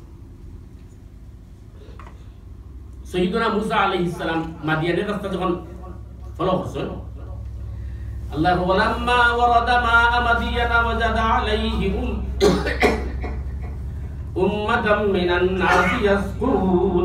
সৈয়দনা মুসা আলাইহিস সালাম মাদিয়ানের রাস্তা যখন ফলো করছেন, আল্লাহ ওয়ালাম্মা ওয়ারাদা মা মাদিয়ানা ওয়াজাদা আলাইহি উম্মাতাম মিনান নাসি ইয়াসকুন,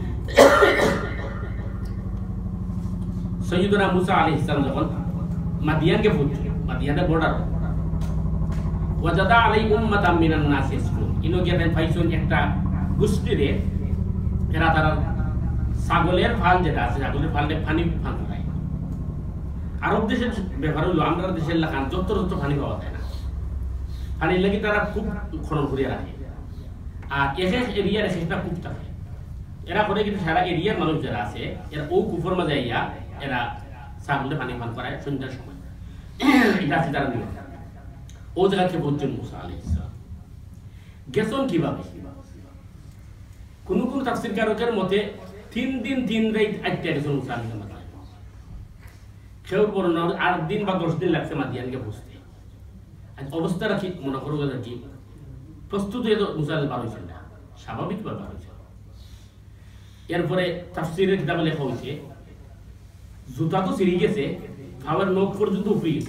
সৈয়দনা মুসা আলাইহিস সালাম যখন মাদিয়ানকে পৌঁছলেন, মাদিয়ানের বর্ডার, ওয়াজাদা আলাইহি উম্মাতাম মিনান নাসি ইয়াসকুন, ইনো গিয়ে পাইছেন একটা গোষ্ঠীরে, এরা তারা ছাগলের ফাল যেটা আছে, ছাগলের ফালটা পানি ফাল খায়। আরব দেশের ব্যাপার হইলো আমরা দেশের এলাকা যত পানি পাওয়া যায় না, পানির লাগি তারা খুব খনন করিয়া রাখে। আর এক এক এরিয়ার এক একটা কূপ থাকে, এরা করে কিন্তু সারা এরিয়ার মানুষ যারা আছে এরা ও কূপের মাঝে ইয়া এরা ছাগলে পানি পান করায় সন্ধ্যার সময়, এটা আছে তারা নিয়ে। ও জায়গাকে বলছেন মুসা আলাইহিস সালাম গেছেন কিভাবে? কোন কোন তাফসীর কারকের মতে 3 দিন 3 রাত আটটা গেছেন মুসা আলাইহিস সালাম। কেউ বর্ণনা 8 দিন বা 10 দিন লাগছে মাদিয়ানকে পৌঁছতে। আজ অবস্থা রাখি মনে করো কি প্রস্তুত হয়ে তো মুসা বার হয়েছেন না, স্বাভাবিকভাবে বার হয়েছে। এরপরে তাফসীরের কিতাবে লেখা হয়েছে জুতা তো ছিঁড়ে গেছে, খাবার নখ পর্যন্ত উপড়ে গেছে,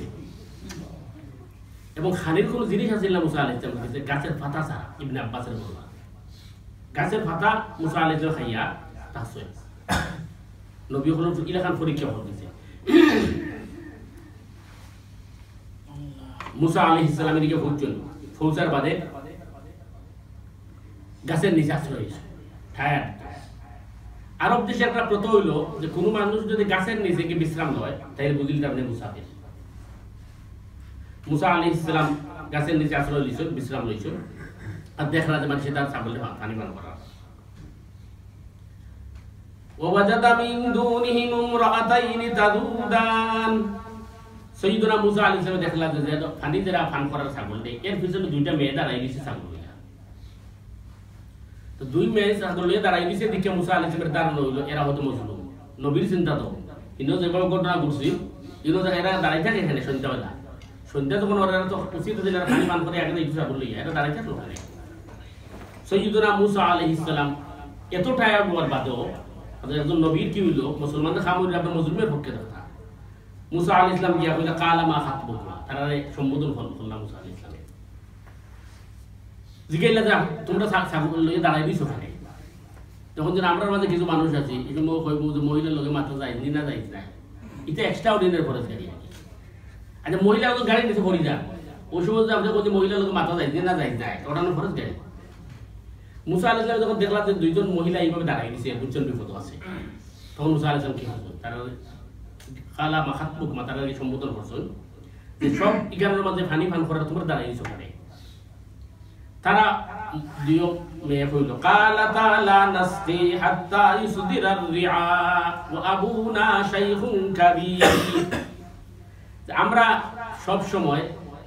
এবং খানির কোনো জিনিস আছে না মুসা আলাইহিস সালাম কাছে, গাছের পাতা ছাড়া। ইবনে আব্বাসের বর্ণনা, গাছের পাতা মুসা আলাইহিস সালাম খাইয়া তাহসে নবী হল ইলাকান পরীক্ষা করে দিয়েছে। মুসা আলাইহিস সালামের দিকে পৌঁছলেন, পৌঁছার বাদে গাছের নিচে আশ্রয় হয়েছে, টায়ার। আরব দেশে একটা প্রথা হইলো যে কোনো মানুষ যদি গাছের নিচে গিয়ে বিশ্রাম লয় তাহলে বুঝিল তার মুসাফির। মুসা আলাইহিস সালাম গাছের নিচে আশ্রয় লইছেন, বিশ্রাম লইছেন, আর দেখলা যে মানুষের তার ছাগলে পানি পান করা। ওয়াজাদা মিন দুনিহিম ইমরাআতাইনি তাদুদান, সাইয়্যিদুনা মুসা আলাইহিস সালাম দেখলা যে পানি যারা পান করার ছাগল দেয় এর পিছনে দুইটা মেয়ে দাঁড়াই দিছে ছাগল লইয়া। তো দুই মেয়ে ছাগল লইয়া দাঁড়াই দিছে, দেখে মুসা আলাইহিস সালামের দাঁড়ানো হইলো এরা হয়তো মজলুম, নবীর চিন্তা তো ইনো যেভাবে ঘটনা ঘটছে ইনো এরা দাঁড়াই থাকে এখানে সন্ধ্যাবেলা, সন্ধ্যা যখন ওরা তো উচিত দিলে পানি পান করে আগে একটু ছাগল লইয়া এরা দাঁড়াই থাকলো ওখানে। সাইয়্যিদুনা মুসা আলাইহিস সালাম এত টায়ার্ড হওয়ার বাদেও একজন নবীর কি হইলো, মুসলমানদের খামুরি আপনার মজলুমের পক্ষে কথা। মুসা আলাইহিস সালাম গিয়া কইলা কালা মা খাতবুকা, তারা সম্বোধন করলাম মুসা আলাইহিস সালাম। জিজ্ঞাসা যে তোমরা ছাগল লইয়া দাঁড়াই দিছো ওখানে, তখন যেন আমরা মাঝে কিছু মানুষ আছে এই মহিলার লোকে মাত্র যায় না যাই না, এটা এক্সট্রা অর্ডিনারি খরচ গাড়ি আর কি। আচ্ছা মহিলা গাড়ি নিচে পড়ি যান ওই সময় যে আপনি বলছি মহিলার লোকে মাথা যায় না যাই যায় ওটানো খরচ গাড়ি। মুসা আলাইহিস সালাম যখন দেখলাম যে দুইজন মহিলা এইভাবে দাঁড়াই দিছে দুজন বিপদ আছে, তখন মুসা আলাইহিস সালাম কি করছেন, তারা কালা মা খাতবুক মা তারা সম্বোধন করছেন যে সব ইগানের মধ্যে পানি পান করার তোমরা দাঁড়াই দিছো ওখানে। তারা দুই মেয়ে কইল কালাতা লা নাসকি হাত্তা ইসদিরার রিআ ওয়া আবুনা শাইখুন কাবীর, আমরা সব সময়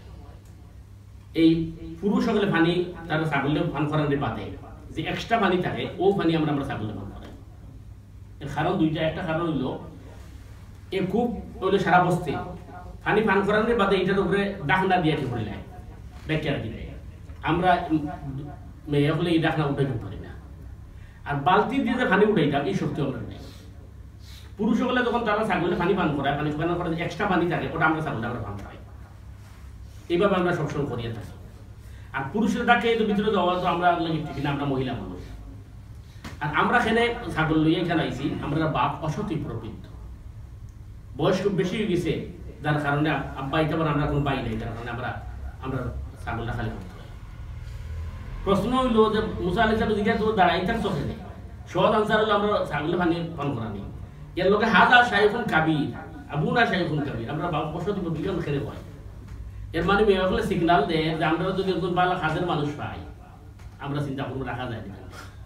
এই পুরুষ সকলে পানি তারা ছাগলে পান করার বাদে যে এক্সট্রা পানি থাকে ও পানি আমরা ছাগলে পান করাই। এর কারণ দুইটা, একটা কারণ হইলো এ খুব হইলো সারা বস্তি পানি পান করানোর বাদে এটার উপরে ডাকনা দিয়ে কি পড়ে যায় ব্যাখ্যা রাখি দেয়, আমরা মেয়ে হলে এই ডাকনা উঠাইতে পারি না। আর বালতি দিয়ে যে পানি উঠাইতাম এই শক্তি আমরা নেই। পুরুষ হলে যখন তারা ছাগলে পানি পান করায়, পানি পান করার এক্সট্রা পানি থাকে ওটা আমরা ছাগলে আমরা পান করাই, এইভাবে আমরা সবসময় করিয়ে থাকি। আর পুরুষের ডাকে তো ভিতরে যাওয়া তো আমরা ঠিক না, আমরা মহিলা মানুষ। আর আমরা এখানে ছাগল লইয়া এখানে আইছি, আমরা বাপ অসতী প্রবৃত্ত, বয়স খুব বেশি হয়ে গেছে, যার কারণে আব্বা এটা আমরা কোনো পাই নাই, যার কারণে আমরা ছাগলটা খালি করতে হয়। প্রশ্ন হইলো যে মুসা আলাইহিস সালাম জিজ্ঞাসা তো দাঁড়াই থাকছো এখানে, সহজ আনসার হলো আমরা ছাগলে পানি পান করা নেই। এর লোকে হাজা শাইখুন কাবীর আবুনা শাইখুন কাবীর, আমরা বাপ বসতি প্রবৃত্ত খেলে হয়। এর মানে মেয়ে হলে সিগনাল দেয় যে আমরা যদি একজন ভালো কাজের মানুষ পাই আমরা চিন্তা করবো রাখা যায় না,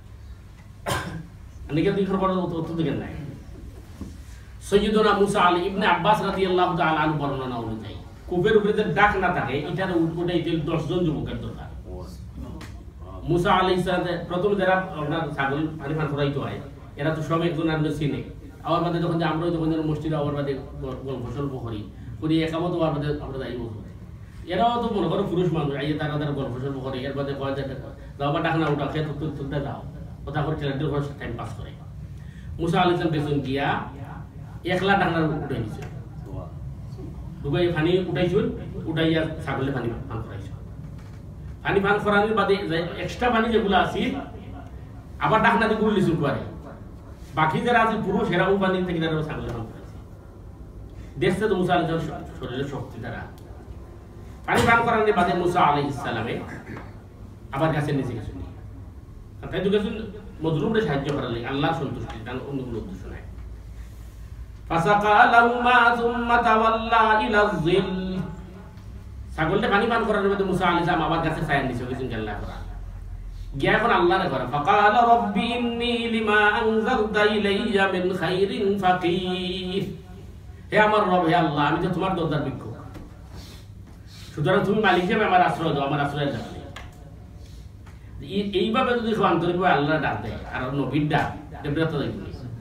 উত্তর দিকেন নাই। সাইয়্যিদুনা মুসা আলী ইবনে আব্বাস রাদিয়াল্লাহু তাআলা আনহু বর্ণনা অনুযায়ী কূপের উপরে যে ডাক না থাকে এটার উঠাইতে 10 জন যুবকের দরকার। মুসা আলাইহিস সালাম প্রথম যারা আপনার ছাগল পানি পান করাইতে হয় এরা তো সব একজন আর চিনে, আবার বাদে যখন আমরা যখন মসজিদে আবার বাদে গল্প সল্প করি একামত হওয়ার বাদে আমরা যাই বলবো, এরাও তো মনে করো পুরুষ মানুষ আইয়ে তারা গল্প সল্প করে, এর বাদে কয় যাও বা ডাকনা উঠা খেয়ে তুলতে যাও কথা করে ছেলেদের ঘর টাইম পাস করে। মুসা আলাইহিস সালাম পেছন গিয়া একলা ডাকনা উঠাই দিছে, ঢুকাই পানি উঠাইছুন, উঠাইয়া ছাগলে পানি পান করাইছ। পানি পান করানোর বাদে এক্সট্রা পানি যেগুলো আছে আবার ডাকনা দিয়ে গুলি লিচুন করে, বাকি যারা আছে পুরুষ এরাও পানি থেকে তারা ছাগলে পান করাইছে। দেখছে তো মুসা আলাইহিস সালাম শরীরের শক্তি দ্বারা পানি পান করানোর বাদে মুসা আলাইহিস সালামে আবার গাছের নিচে গেছেন, তাই তো গেছেন মজলুমরে সাহায্য করার লাগে, আল্লাহর সন্তুষ্টি তার অন্য কোনো উদ্দেশ্য নাই। ফাসাকা লাহুমা সুম্মা তাওয়াল্লা ইলা যিল, ছাগলটা পানি পান করার বাদে মুসা আলাইহিস সালাম আবার গাছের ছায়ার নিচে গেছেন আল্লাহ করা গিয়া এখন আল্লাহরে করা। ফাকালা রাব্বি ইন্নী লিমা আনজালতা ইলাইয়া মিন খাইরিন ফাকির, হে আমার রব, হে আল্লাহ আমি তো তোমার দরজার ভিক্ষুক, সুতরাং তুমি মালিক হিসেবে আমার আশ্রয় দাও, আমার আশ্রয়ের জায়গা নেই। এইভাবে যদি আন্তরিকভাবে আল্লাহ ডাক দেয় আর নবীর ডাক দেবরাত দেখবে।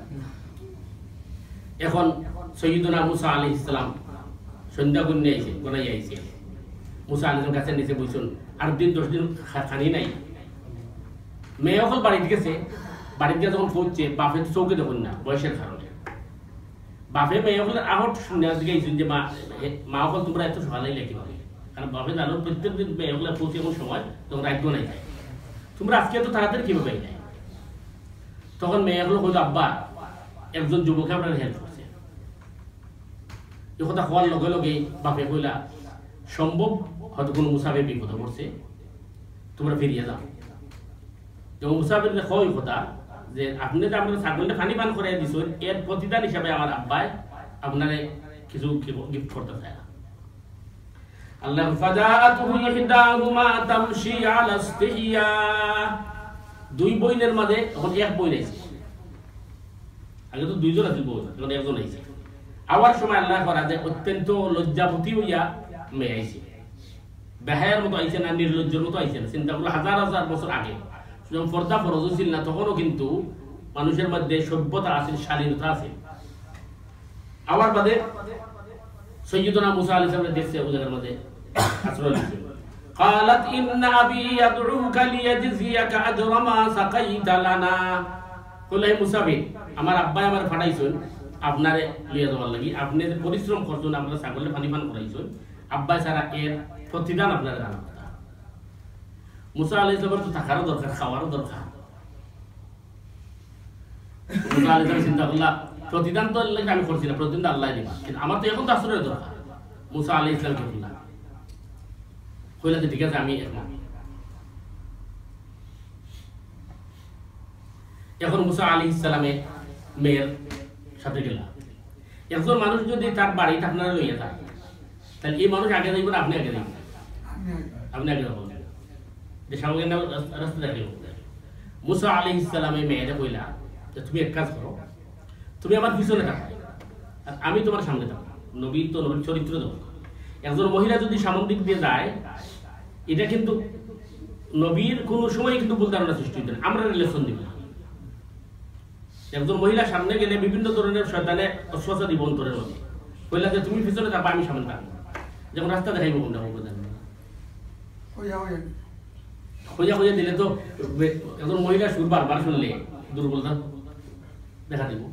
এখন সাইয়্যিদুনা মুসা আলাইহিস সালাম সন্ধ্যা গুণ নিয়ে আইছে, গোনাই আইছে, মুসা আলাইহিস সালাম গাছের নিচে বসুন, আর 10 দিন খানি নাই। মেয়ে অকল বাড়িতে গেছে, বাড়িতে গিয়ে যখন পৌঁছছে বাপের চৌকে দেখুন না বয়সের কারণে, বাপে মেয়ে অকল আহট শুনে গেছেন যে মা অকল তোমরা এত সকালেই লেখি পাবে, কারণ বাপে জানো প্রত্যেক দিন মেয়ে অকল পৌঁছে এমন সময় তখন রাত গোনাই যায়, তোমরা আজকে এত তাড়াতাড়ি কিভাবে যায়। তখন মেয়ে অকল কইল আব্বা একজন যুবকে আপনার হেল্প করছে, এই কথা হওয়ার লগে লগে বাপে কইলা সম্ভব হয়তো কোনো মুসাফির বিপদে পড়ছে, তোমরা ফিরিয়ে যাও। এবং মুসাফির হয় কথা যে আপনি যে আপনার ছাগলটা পানি পান করে দিছেন এর প্রতিদান হিসাবে আমার আব্বাই আপনারে কিছু গিফট করতে চায় আল্লাহ ফাজাতুহু ইহদাহুমা তামশি আলা ইস্তিহিয়া দুই বইনের মাঝে এখন এক বই রয়েছে আগে তো দুইজন আছে বই এখন একজন আইছে আবার সময় আল্লাহ করা যে অত্যন্ত লজ্জাবতী হইয়া মেয়ে আইছে বেহায়ার মতো আইছে না নির্লজ্জের মতো আইছে না চিন্তা করলো হাজার হাজার বছর আগে যখন পর্দা ফরজ ছিল না তখনও কিন্তু মানুষের মধ্যে সভ্যতা আছে শালীনতা আছে আবার বাদে সৈয়দনা মুসা আলাইহিস সালাম দেখছে ওদের মধ্যে আশ্রয় নিছে قالت ان ابي يدعوك ليجزيك اجر ما سقيت لنا কইলে মুসা ভাই আমার আব্বা আমার ফাটাইছেন আপনারে লিয়ে যাওয়ার লাগি আপনি যে পরিশ্রম করছেন আমরা ছাগলে পানি পান করাইছেন আব্বা সারা এর প্রতিদান আপনারা জানা কথা মুসা আলাইহিস সালাম তো থাকারও দরকার খাওয়ারও দরকার মুসা আলাইহিস সালাম চিন্তা করলা প্রতিদান তো আল্লাহ আমি করছি না প্রতিদান আল্লাহ দিবা কিন্তু আমার তো এখন তো আশ্রয়ের দরকার মুসা আলাইহিস সালাম কে বললা কইলা যে ঠিক আছে আমি এখন মুসা আলাইহিস সালামের মেয়ের সাথে গেলা একজন মানুষ যদি তার বাড়িটা আপনারা লইয়া যায় তাহলে এই মানুষ আগে যাইবেন আপনি আগে যাইবেন আপনি আগে যাবেন যে সামনে রাস্তা দেখে মুসা আলাইহিস সালামের মেয়েটা কইলা যে তুমি এক কাজ করো তুমি আমার পিছনে থাকো আর আমি তোমার সামনে থাকো নবী তো নবীর চরিত্র দেবো একজন মহিলা যদি সামন দিক দিয়ে যায় এটা কিন্তু নবীর কোনো সময় কিন্তু ভুল ধারণা সৃষ্টি হইতে আমরা রিলেশন দিব একজন মহিলা সামনে গেলে বিভিন্ন ধরনের শয়তানে অশ্বাসা দিব অন্তরের মধ্যে কইলা যে তুমি পিছনে থাকবা আমি সামনে থাকবো যেমন রাস্তা দেখাইবো কোনটা হইয়া হইয়া দিলে তো একজন মহিলা সুর বারবার শুনলে দুর্বলতা দেখা দিব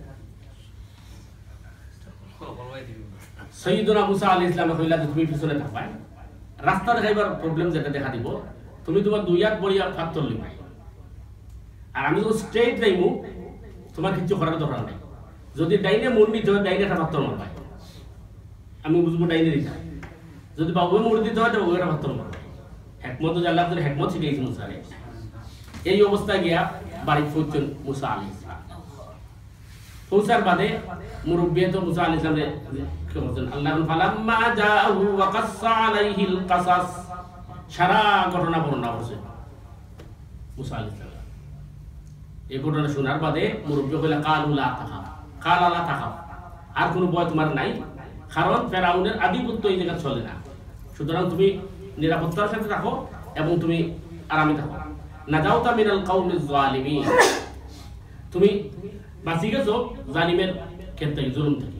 সৈয়দনা মুসা আলাইহিস সালাম কইলা যে তুমি পিছনে থাকবা রাস্তা দেখাইবার প্রবলেম যেটা দেখা দিব তুমি তোমার দুই হাত বড়িয়া ফাত্তর লিবা আর আমি তো স্ট্রেট যাইমু তোমার কিছু করার দরকার নাই যদি ডাইনে মন দিতে হয় ডাইনে ফাত্তর মারবা আমি বুঝবো ডাইনে দিতে যদি বাবুয়ে মুড় দিতে হয় বাবুয়ের ফাত্তর মারবা হিকমত আল্লাহ তাআলা হিকমত শিখাইছে মুসা আলাইহিস সালাম এই অবস্থায় গিয়া বাড়ি পৌঁছন মুসা আলাইহিস সালাম পৌঁছার বাদে মুরব্বি তো মুসা আলাইহিস সালামের আল্লাহ ফালাম্মা জাআহু ওয়া কাসসা আলাইহিল কাসাস সারা ঘটনা বর্ণনা করছে মুসা আলাইহিস সালাম এই ঘটনা শোনার বাদে মুরব্বি কইলা কালু লা তাখাফ কালা লা তাখাফ আর কোনো ভয় তোমার নাই কারণ ফেরাউনের আধিপত্য এই জায়গা চলে না সুতরাং তুমি নিরাপত্তার সাথে থাকো এবং তুমি আরামে থাকো নাজাউতা মিনাল কাউমিজ জালিমিন তুমি বাঁচি গেছো জালিমের ক্ষেত্রে জুলুম থেকে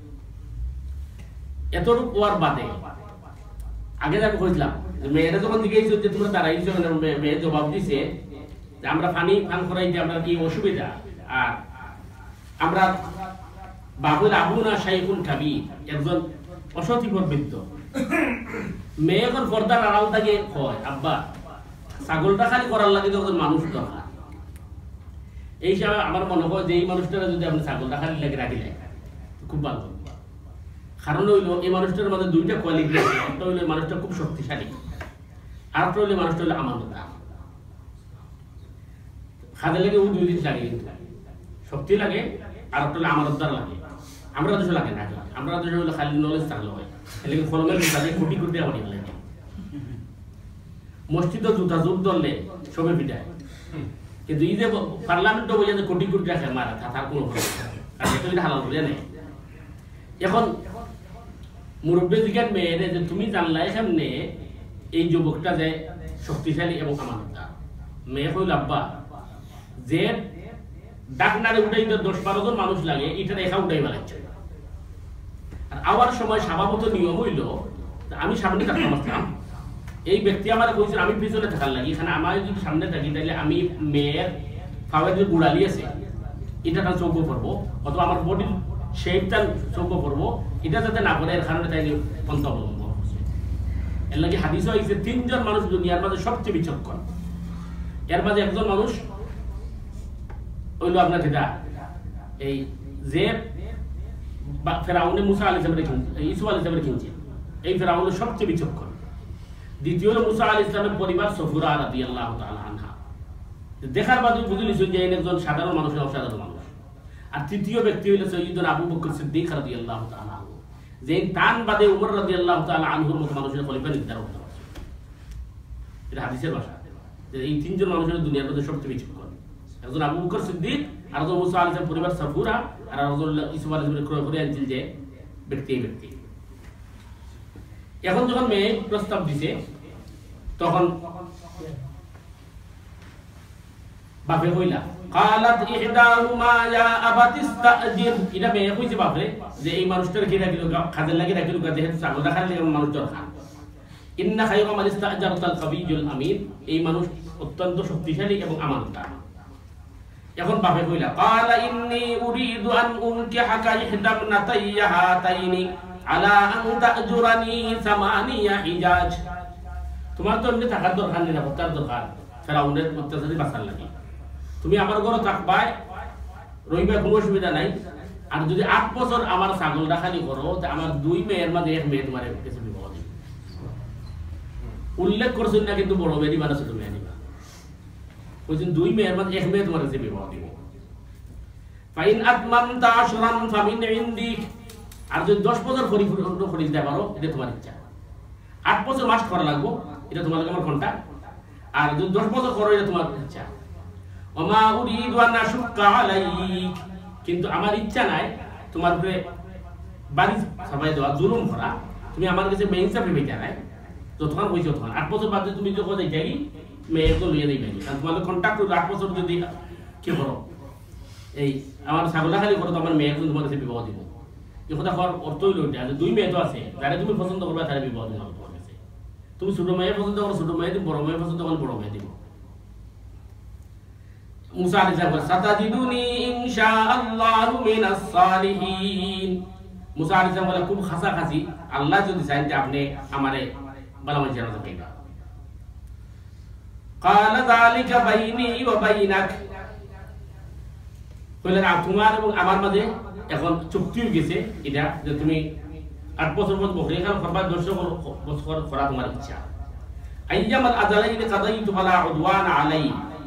এতটুকু ওয়ার বাদে আগে যাকে কইছিলাম মেয়েরা যখন জিজ্ঞেস যে তোমরা দাঁড়াইছো মেয়ে জবাব দিছে যে আমরা পানি পান করাইতে আমরা কি অসুবিধা আর আমরা বাবুল আবুনা শাইখুন কাবীর একজন অসতিপর বৃদ্ধ মেয়ে এখন পর্দার আড়াল থেকে হয় আব্বা ছাগলটা খালি করার লাগে তখন মানুষ দরকার এই হিসাবে আমার মনে হয় যে এই মানুষটারা যদি আপনি ছাগলটা খালি লাগে রাখিলে খুব ভালো কারণ হইল এই মানুষটার মধ্যে দুইটা কোয়ালিটি আছে একটা হইল মানুষটা খুব শক্তিশালী আর একটা হইলে মানুষটা হইলো আমানতদার খাদে লাগে ও দুই জিনিস লাগে কিন্তু শক্তি লাগে আর একটা হইলে আমানতদার লাগে আমরা দেশে লাগে না আমরা দেশে হইলে খালি নলেজ থাকলে হয় এলে ফলমের কাজে কোটি কোটি আমার লাগে মসজিদ জুতা জোর ধরলে সবে পিটায় কিন্তু এই যে পার্লামেন্টে বলে যে কোটি কোটি টাকা মারা তার কোনো আর এটা হইলে হালাল করে নেই এখন মুরব্বী জিজ্ঞান মেয়েরে যে তুমি জানলাই সামনে এই যুবকটা যে শক্তিশালী এবং আমানতদার মেয়ে কইল আব্বা যে ডাকনারে উঠাইতে 10-12 জন মানুষ লাগে এটা রেখা উঠাই বানাচ্ছে আর আওয়ার সময় স্বভাবত নিয়ম হইল আমি সামনে থাকতাম এই ব্যক্তি আমার কইছে আমি পিছনে থাকার লাগি এখানে আমার যদি সামনে থাকি তাহলে আমি মেয়ের পাওয়ার যে গুড়ালি আছে এটা তার চৌক করবো অথবা আমার বডির শেপটা চৌক করবো এটা যাতে না করে এর কারণে তাই পন্থা অবলম্বন করছে এর লাগে হাদিস হয়েছে 3 জন মানুষ দুনিয়ার মাঝে সবচেয়ে বিচক্ষণ এর মাঝে একজন মানুষ হইল আপনার যেটা এই যে ফেরাউনে মুসা আলাইহিস সালামের ইসু আলাইহিস সালামের কিনছে এই ফেরাউনের সবচেয়ে বিচক্ষণ দ্বিতীয় হলো মুসা আলাইহিস সালামের পরিবার সফুরা রাদিয়াল্লাহু তাআলা আনহা দেখার বাদে বুঝে নিছেন যে একজন সাধারণ মানুষ না অসাধারণ মানুষ। আর তৃতীয় ব্যক্তি হইল সৈয়দনা আবু বকর সিদ্দিক রাদিয়াল্লাহু তাআলা আনহু, যে তান বাদে উমর রাদিয়াল্লাহু তাআলা আনহুর মতো মানুষের খলিফা নির্ধারণ করা হয়েছে। এটা হাদিসের ভাষা, যে এই তিনজন মানুষের দুনিয়ার মধ্যে সবচেয়ে বেশি করে, একজন আবু বকর সিদ্দিক, আর একজন মুসা আলাইহিস সালাম পরিবার সাফুরা, আর একজন ইউসুফ আলাইহিস সালাম ক্রয় করে আনছিল যে ব্যক্তি এই ব্যক্তি। এখন যখন মেয়ে প্রস্তাব দিছে তখন বাপে কইলা قالت احداهما يا ابت استاجر, এটা মেয়ে কইছে বাপরে যে এই মানুষটার কি রাখিলো কাজের লাগি রাখিলো, যেহেতু ছাগল রাখার লাগি মানুষ দরকার। ইন্না খায়রা মান ইস্তাজারতাল কাবিয়ুল আমিন, এই মানুষ অত্যন্ত শক্তিশালী এবং আমানতদার। এখন বাপে কইলা قال اني اريد ان انكحك احدى ابنتي هاتين على ان تاجرني ثمانية حجاج, তোমার তো এমনি থাকার দরকার, নিরাপত্তার দরকার, ফেরাউনের অত্যাচারী বাঁচার লাগে, তুমি আমার ঘরে থাকবাই, রইবা, কোনো অসুবিধা নাই। আর যদি 8 বছর আমার ছাগল রাখালি করো, আমার 2 মেয়ের মাঝে 1 মেয়ে তোমার কাছে বিবাহ দিবে। উল্লেখ করছেন না কিন্তু বড় মেয়ে দিবা না ছোট মেয়ে দিবা, বলছেন 2 মেয়ের মাঝে 1 মেয়ে তোমার কাছে বিবাহ দিবে। ফাইন আতমামতা আশরান ফামিন ইনদিক, আর যদি 10 বছর পরিপূর্ণ করে দিতে পারো এটা তোমার ইচ্ছা। 8 বছর মাস করা লাগবো, এটা তোমার আমার ঘন্টা, আর যদি 10 বছর করো এটা তোমার ইচ্ছা। ওমা উরিদু আন আশুক্কা আলাইক, কিন্তু আমার ইচ্ছা নাই তোমার উপরে বাড়ি সবাই দেওয়া, জুলুম করা, তুমি আমার কাছে বেইনসাফি পেতে নাই, যতক্ষণ হয়েছে ততক্ষণ। 8 বছর বাদে তুমি যখন যাই মেয়ে তো লইয়া দিই, কারণ তোমাদের কন্ট্যাক্ট 8 বছর যদি কি করো, এই আমার ছাগল খালি করো, তো আমার মেয়ে তোমার কাছে বিবাহ দিব। এই কথা হওয়ার অর্থ হইল ওইটা যে 2 মেয়ে তো আছে, যারা তুমি পছন্দ করবে তারা বিবাহ দিব তোমার কাছে। তুমি ছোট মেয়ে পছন্দ করো ছোট মেয়ে দিব, বড় মেয়ে পছন্দ করো বড় মেয়ে দিব। মুসা আলাইহিস সালাম সাতাজিদুনি ইনশাআল্লাহু মিনাস সালিহিন, মুসা আলাইহিস সালাম বলে খুব খাসাখাসি, আল্লাহ যদি চান যে আপনি আমারে ভালো মানুষ জানা যাবেন। قال ذلك بيني وبينك, কইলেন তোমার এবং আমার মাঝে এখন চুক্তি হয়ে গেছে এটা, যে তুমি 8 বছর পর বকরি খান করবা, 10 বছর করা তোমার ইচ্ছা। আইয়ামাল আজালাইন কাদাইতু ফালা উদওয়ান আলাই,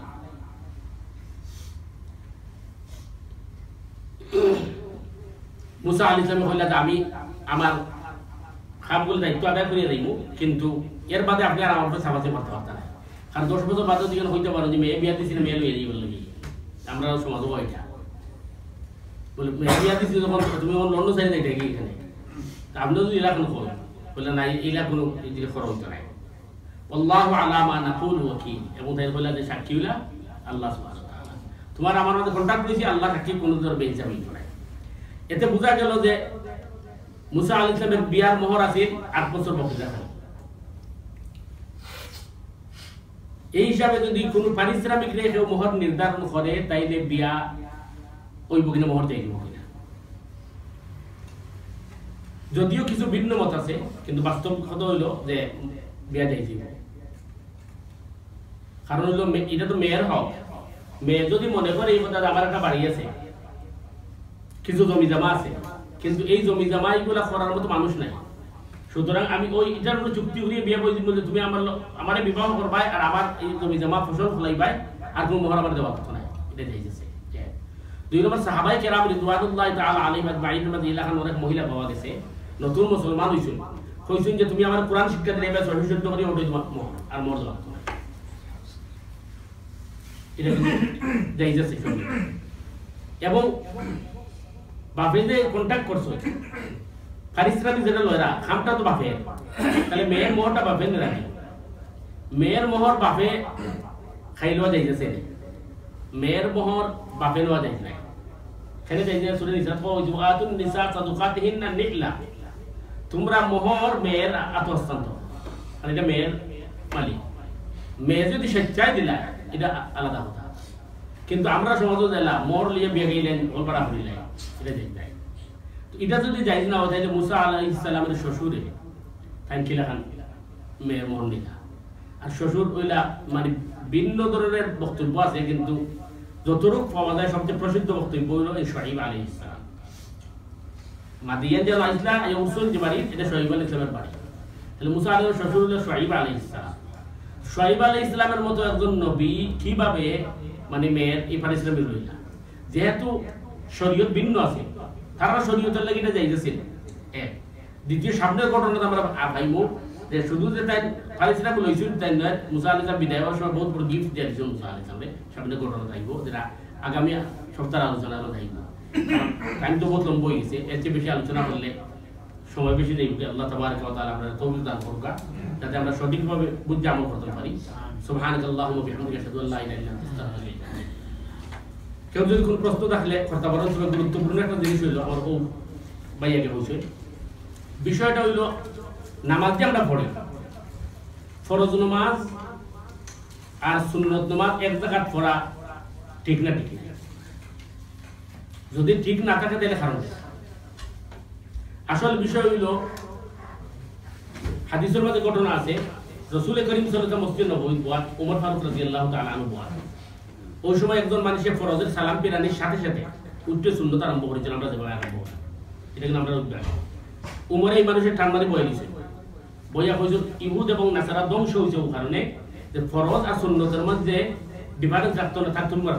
মুসা আলাইহিস সালাম কইলেন আমি আমার কামগুলো দায়িত্ব আদায় করে দিই, কিন্তু এর বাদে আপনি আর আমার উপরে সাবাসে করতে পারতেন না, কারণ 10 বছর বাদে দিকে হইতে পারো যে মেয়ে বিয়া দিয়েছিল মেয়ে লইয়ে বললো কি আমরা সমাজও এটা বলে মেয়ে বিয়া দিয়েছিল যখন তুমি অন্য সাইডে যাইতে কি এখানে, আপনিও যদি এলা কোনো খবর বললে না এইলা কোনো এদিকে খরচ হইতে নাই। আল্লাহু আলা মা নাকুল ওয়াকিল, এবং তাই বললেন যে সাক্ষী হইলা আল্লাহ সুবহানাহু ওয়া তাআলা, তোমার আমার মধ্যে কন্ট্যাক্ট করেছি, আল্লাহ সাক্ষী কোনো ধর বেইনসাফি হইতো না। এতে বোঝা গেল যে মুসা আলাইহিস সালামের বিয়ার মোহর আছে 8 বছর বকরি রাখা। এই হিসাবে যদি কোনো পারিশ্রমিক রেখে কেউ মোহর নির্ধারণ করে, তাইলে বিয়া ওই বকিনা মোহর দেয় না। যদিও কিছু ভিন্ন মত আছে, কিন্তু বাস্তব কথা হইল যে বিয়া দেয়, কারণ হইল এটা তো মেয়ের হক। মেয়ে যদি মনে করে এই কথা আমার একটা বাড়ি আছে, কিছু জমি জমা আছে, কিন্তু এই জমি জমা এইগুলা করার মতো মানুষ নাই, সুতরাং আমি ওই এটার উপরে চুক্তি করিয়ে বিয়ে বই দিব যে তুমি আমার বিবাহ করবাই, আর আমার এই জমি জমা ফসল ফলাইবাই, আর কোনো মোহর আমার দেওয়ার কথা নাই। এটা যাইতেছে 2 নম্বর সাহাবায়ে কেরাম রিদওয়ানুল্লাহি তাআলা আলাইহিম আজমাইনের মধ্যে এলাকার অনেক মহিলা পাওয়া গেছে, নতুন মুসলমান হইছেন, কইছেন যে তুমি আমার কোরআন শিক্ষা দিলে এবার সহিশুদ্ধ করে ওঠে তোমার মোহর আর মোহর দেওয়ার কথা নাই। এটা যাইতেছে এবং বাপে যে কন্ট্যাক্ট করছো পারিশ্রমিক যেটা লয়রা খামটা তো বাপে, তাহলে মেয়ের মোহরটা বাপে না রাখে, মেয়ের মোহর বাপে খাই লওয়া যাইতেছে, মেয়ের মোহর বাপে লওয়া যাইতে নাই। এখানে যাইতে সূরা নিসা ফাওয়াতুন নিসা সাদুকাতিহিন্না নিকলা, তোমরা মোহর মেয়ের আত্মহস্তান্তর, আর এটা মেয়ের মালিক। মেয়ে যদি স্বেচ্ছায় দিলা এটা আলাদা কথা, কিন্তু আমরা সমাজে দিলাম মোহর লিয়ে বিয়ে গেলেন ওলপাড়া হইলাই, এটা যাইতে নাই। এটা যদি যাইজ না হয় তাহলে মুসা আলাইহিস সালামের শ্বশুরে থানকিলা খান মেয়ের মোহর নিলা, আর শ্বশুর ওইলা মানে ভিন্ন ধরনের বক্তব্য আছে, কিন্তু যতটুকু পাওয়া যায় সবচেয়ে প্রসিদ্ধ বক্তব্য হলো এই শুআইব আলাইহিস সালাম। মাদিয়ান যে আইসলা এই উসুল যে বাড়ি, এটা শুআইব আলাইহিস সালামের বাড়ি, তাহলে মুসা আলাইহিস শ্বশুর হলো শুআইব আলাইহিস সালাম। শুআইব আলাইহিস সালামের মতো একজন নবী কিভাবে মানে মেয়ের এই পারিশ্রমিক লইল না, যেহেতু শরীয়ত ভিন্ন আছে, তারা শরীয়তের লাগি এটা যাইতেছিল। এক দ্বিতীয় সামনের ঘটনাটা আমরা পাইমু যে শুধু যে তাই পারিশ্রমিক লইছিল তাই নয়, মুসা আলাইহিস সালাম বিদায় হওয়ার সময় বহুত বড় গিফট দিয়েছিল মুসা আলাইহিস সালামকে। সামনের ঘটনা থাকবো যেটা আগামী সপ্তাহের আলোচনা আরো থাকবো, টাইম তো বহুত লম্বা হয়ে গেছে, এর চেয়ে বেশি আলোচনা করলে সময় বেশি দেই। আল্লাহ তাবারaka ওয়া তাআলা আমরা তৌফিক দান করুক যাতে আমরা সঠিকভাবে বুঝে আমল করতে পারি। সুবহানাকাল্লাহুম্মা ওয়া বিহামদিকা আশহাদু আল্লা ইলাহা ইল্লা আনতা আস্তাগফিরুকা ওয়া আতুবু ইলাইক। কেউ যদি কোনো প্রশ্ন থাকলে করতে পারেন। তবে গুরুত্বপূর্ণ একটা জিনিস হইল আমার ও ভাইয়াকে বলছে, বিষয়টা হইল নামাজ যে আমরা পড়ি, ফরজ নামাজ আর সুন্নত নামাজ এক জায়গায় পড়া ঠিক না ঠিক না? যদি ঠিক না থাকে তাহলে কারণ আসল বিষয় হইল হাদিসের মধ্যে ঘটনা আছে, রাসূল করিম সাল্লাল্লাহু আলাইহি ওয়াসাল্লাম মসজিদে নববী বয়াত ওমর ফারুক রাদিয়াল্লাহু তাআলা আনহু বয়াত, ওই সময় একজন মানুষের ফরজের সালাম পিরানির সাথে সাথে উঠতে সুন্নত আরম্ভ করেছিল। আমরা যেভাবে আরম্ভ করি এটা কিন্তু আমরা উঠবে উমর এই মানুষের ঠান মারি বয়ে দিয়েছে, বইয়া কইছে ইহুদ এবং নাসারা ধ্বংস হয়েছে ও কারণে যে ফরজ আর সুন্নতের মধ্যে ডিফারেন্স রাখতো না, থাকতো না,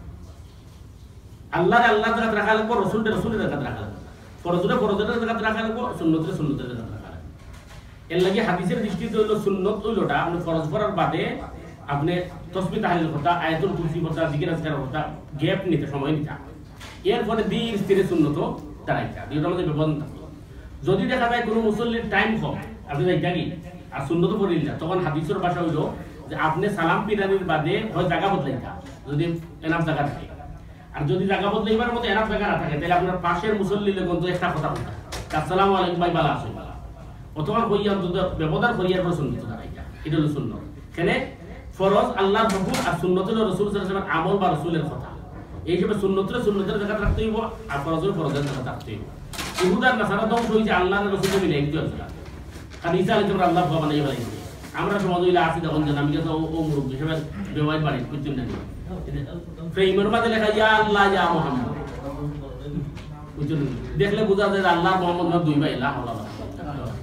আল্লাহর জায়গায় রাখা লাগবো, রসুলের জায়গায় রাখা লাগবো, ফরজের জায়গায় রাখা লাগবো, সুন্নতের জায়গায় রাখা লাগবো। এর লাগে হাদিসের দৃষ্টিতে হইল সুন্নত হইলটা আপনি ফরজ পড়ার বাদে আপনি তাসবিহ তাহলিল কথা, আয়াতুল কুরসি কথা, জিকির আজকার কথা গ্যাপ নিতে সময় নিতে, এরপরে ধীরে স্থিরে সুন্নত দাঁড়াইতে, দুইটার মধ্যে ব্যবধান থাকতো। যদি দেখা যায় কোনো মুসল্লির টাইম কম, আপনি যাইতা কি আর সুন্নত পড়িল না, তখন হাদিসের ভাষা হইল যে আপনি সালাম পিরানির বাদে হয় জায়গা বদলাইতা যদি এনাফ জায়গা থাকে, আর যদি জায়গা বদলাইবার মতো এনাফ জায়গা না থাকে তাহলে আপনার পাশের মুসল্লি কিন্তু একটা কথা বলতে আসসালামু আলাইকুম ভাই বালা আসো বালা, অথবা কইয়া অন্তত ব্যবধান করিয়ার পর সুন্নত দাঁড়াইতা, এটা হলো সুন্নত। কেনে ফরজ আল্লাহর হুকুম আর সুন্নত হলো রাসূল সাল্লাল্লাহু আলাইহি ওয়াসাল্লামের আমল বা রাসূলের কথা, এই হিসেবে সুন্নতের জায়গা রাখতে হইব আর ফরজের জায়গা রাখতে হইব। ইহুদার নাসারা ধ্বংস হয়েছে আল্লাহর রাসূলের মিলাই দিতে হচ্ছে, কারণ ঈসা আলাইহিস সালাম আল্লাহ বাবা নাই বানাইছে, আমরা সমাজ হইলে আসি তখন জান আমি কাছে ও মুরুব হিসেবে ব্যবহার বাড়ি বুঝছেন না, ফ্রেমের মধ্যে লেখা ইয়া আল্লাহ ইয়া মুহাম্মদ, বুঝছেন দেখলে বোঝা যায় আল্লাহ মুহাম্মদ না দুই ভাই লা হাওলা ওয়ালা কুওয়াতা।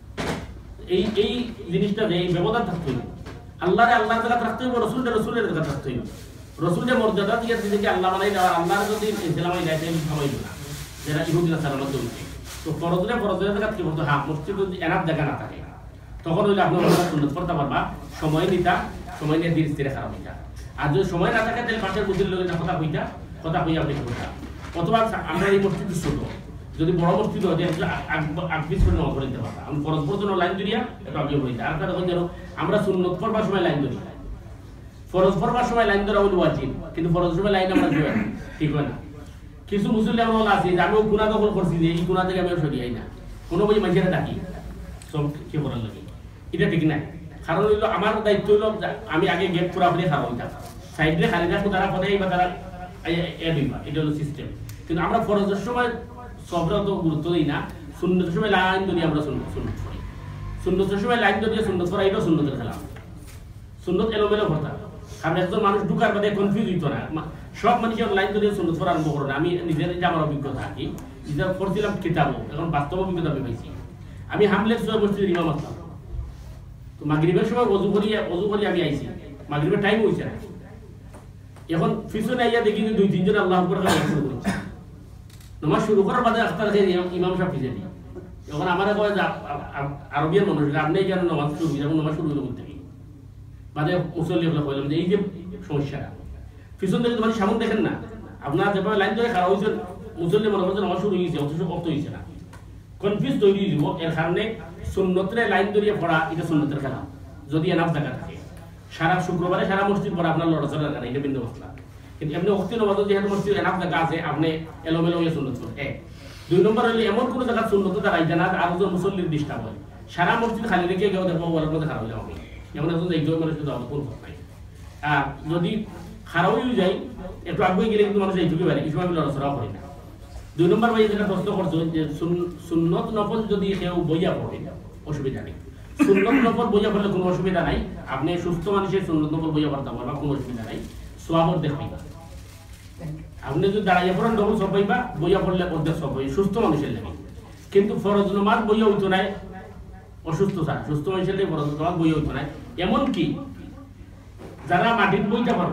এই জিনিসটা এই ব্যবধান থাকতে হইব, আল্লাহর জায়গা রাখতে হইব, রসুলের জায়গা রাখতে হইব, রসুলের মর্যাদা দিয়ে দিকে আল্লাহ বানাই দেওয়া, আল্লাহর যদি ইসলামাই দেয় তাহলে সবাই না যেটা ইহুদি নাসারার মধ্যে হচ্ছে। তো ফরজের জায়গা কি বলতো, হ্যাঁ মসজিদ যদি এনাফ জায়গা না থাকে তখন হইলে আপনার সুন্নত পড়তে পারবা, সময় নিতা, সময় নিয়ে ধীরে স্থিরে খারাপ হইতা, আর যদি সময় না থাকে তাহলে পাশের বুঝির লোকের কথা হইয়া আপনি করতা। অথবা আমরা এই মসজিদ ছোট, যদি বড় মসজিদ হয় আগ-পিছ করে নামাজ পড়তে পারবা, আমি ফরজ পড়তে লাইন ধরিয়া একটু আগে হইতা। আর তখন যেন আমরা সুন্নত পড়বার সময় লাইন ধরি, ফরজ পড়বার সময় লাইন ধরা হইল ওয়াজিব, কিন্তু ফরজ সময় লাইন আমরা ধরি ঠিক হয় না। কিছু মুসল্লি আমরা আছে যে আমিও গুনাহ দখল করছি যে এই গুনাহ থেকে আমিও সরিয়াই না, কোনো বই মানুষের ডাকি সব কি করার লাগে, এটা ঠিক নাই। কারণ হইলো আমার দায়িত্ব হইল আমি আগে গেট পুরা করে খারাপ হইতাম, সাইডে খালি রাখবো, তারা পদাই বা তারা এড হইবা, এটা হলো সিস্টেম। কিন্তু আমরা ফরজের সময় সবরা তো গুরুত্ব দিই না, সুন্নতের সময় লাইন ধরি আমরা সুন্নত করি, সুন্নতের সময় লাইন ধরিয়ে সুন্নত করা এটাও সুন্নতের খেলা, সুন্নত এলোমেলো ভর্তা। কারণ একজন মানুষ ঢুকার বাদে কনফিউজ হইতো না, সব মানুষের লাইন ধরিয়ে সুন্নত করা আরম্ভ করো না। আমি নিজের এটা আমার অভিজ্ঞতা আর কি, যেটা করছিলাম কিতাবও, এখন বাস্তব অভিজ্ঞতা আমি পাইছি। আমি হামলের সময় মসজিদের ইমাম আসতাম, তো মাগরিবের সময় অজু করি আমি আইছি, মাগরিবের টাইম হয়েছে না, এখন পিছনে আইয়া দেখি যে 2-3 জন আল্লাহ আকবার শুরু করেছে, নামাজ শুরু করার বাদে আখতার ইমাম সাহেব পিছিয়ে দিই। এখন আমার কয় যে আরবিয়ান মানুষ আপনি কেন নামাজ শুরু যেমন নামাজ শুরু করতে গিয়ে বাদে মুসল্লি বললাম যে এই যে সমস্যাটা পিছন থেকে তোমার সামনে দেখেন না, আপনার যেভাবে লাইন ধরে খারাপ হয়েছে মুসল্লি মনে করছে নামাজ শুরু হয়েছে, অথচ অর্থ হয়েছে না, কনফিউজ তৈরি দিব। এর কারণে সুন্নতের লাইন ধরিয়ে পড়া এটা সুন্নতের খেলা, যদি এনাফ জায়গা থাকে। সারা শুক্রবারে সারা মসজিদ পড়া আপনার লড়াচড়া লাগে না, এটা ভিন্ন মশলা। কিন্তু এমনি অক্তি নমাজ যেহেতু মসজিদ এনাফ জায়গা আছে, আপনি এলোমেলো হয়ে সুন্নত করেন। 2 নম্বর হলে এমন কোনো জায়গা সুন্নত দাঁড়াইতে না আর একজন মুসল্লির ডিস্টার্ব হয়, সারা মসজিদ খালি রেখে কেউ দেখবো ওয়ালের মধ্যে খারাপ হয়ে যাবে, এমন একজন একজন মানুষের কোনো কথা নাই। আর যদি খারাপ হয়ে যায় একটু আগে গেলে কিন্তু মানুষ এইটুকু পারে, কিছু আমি লড়াচড়াও করি না। 2 নম্বর ভাই যেটা প্রশ্ন করছো যে সুন্নত নফল যদি কেউ বইয়া পড়ে অসুবিধা নেই, সুন্নত নফল বইয়া পড়লে কোনো অসুবিধা নাই, আপনি সুস্থ মানুষের সুন্নত নফল বইয়া পড়তে পারবা, কোনো অসুবিধা নাই, সোয়াবর দেখবেন। আপনি যদি দাঁড়াইয়া পড়েন ডবল সব পাইবা, বইয়া পড়লে অর্ধেক সব পাই সুস্থ মানুষের লাগে। কিন্তু ফরজ নামাজ বইয়া হইতো নাই অসুস্থ স্যার সুস্থ মানুষের ফরজ নামাজ বই হইতো না এমনকি যারা মাটির বইটা পারবো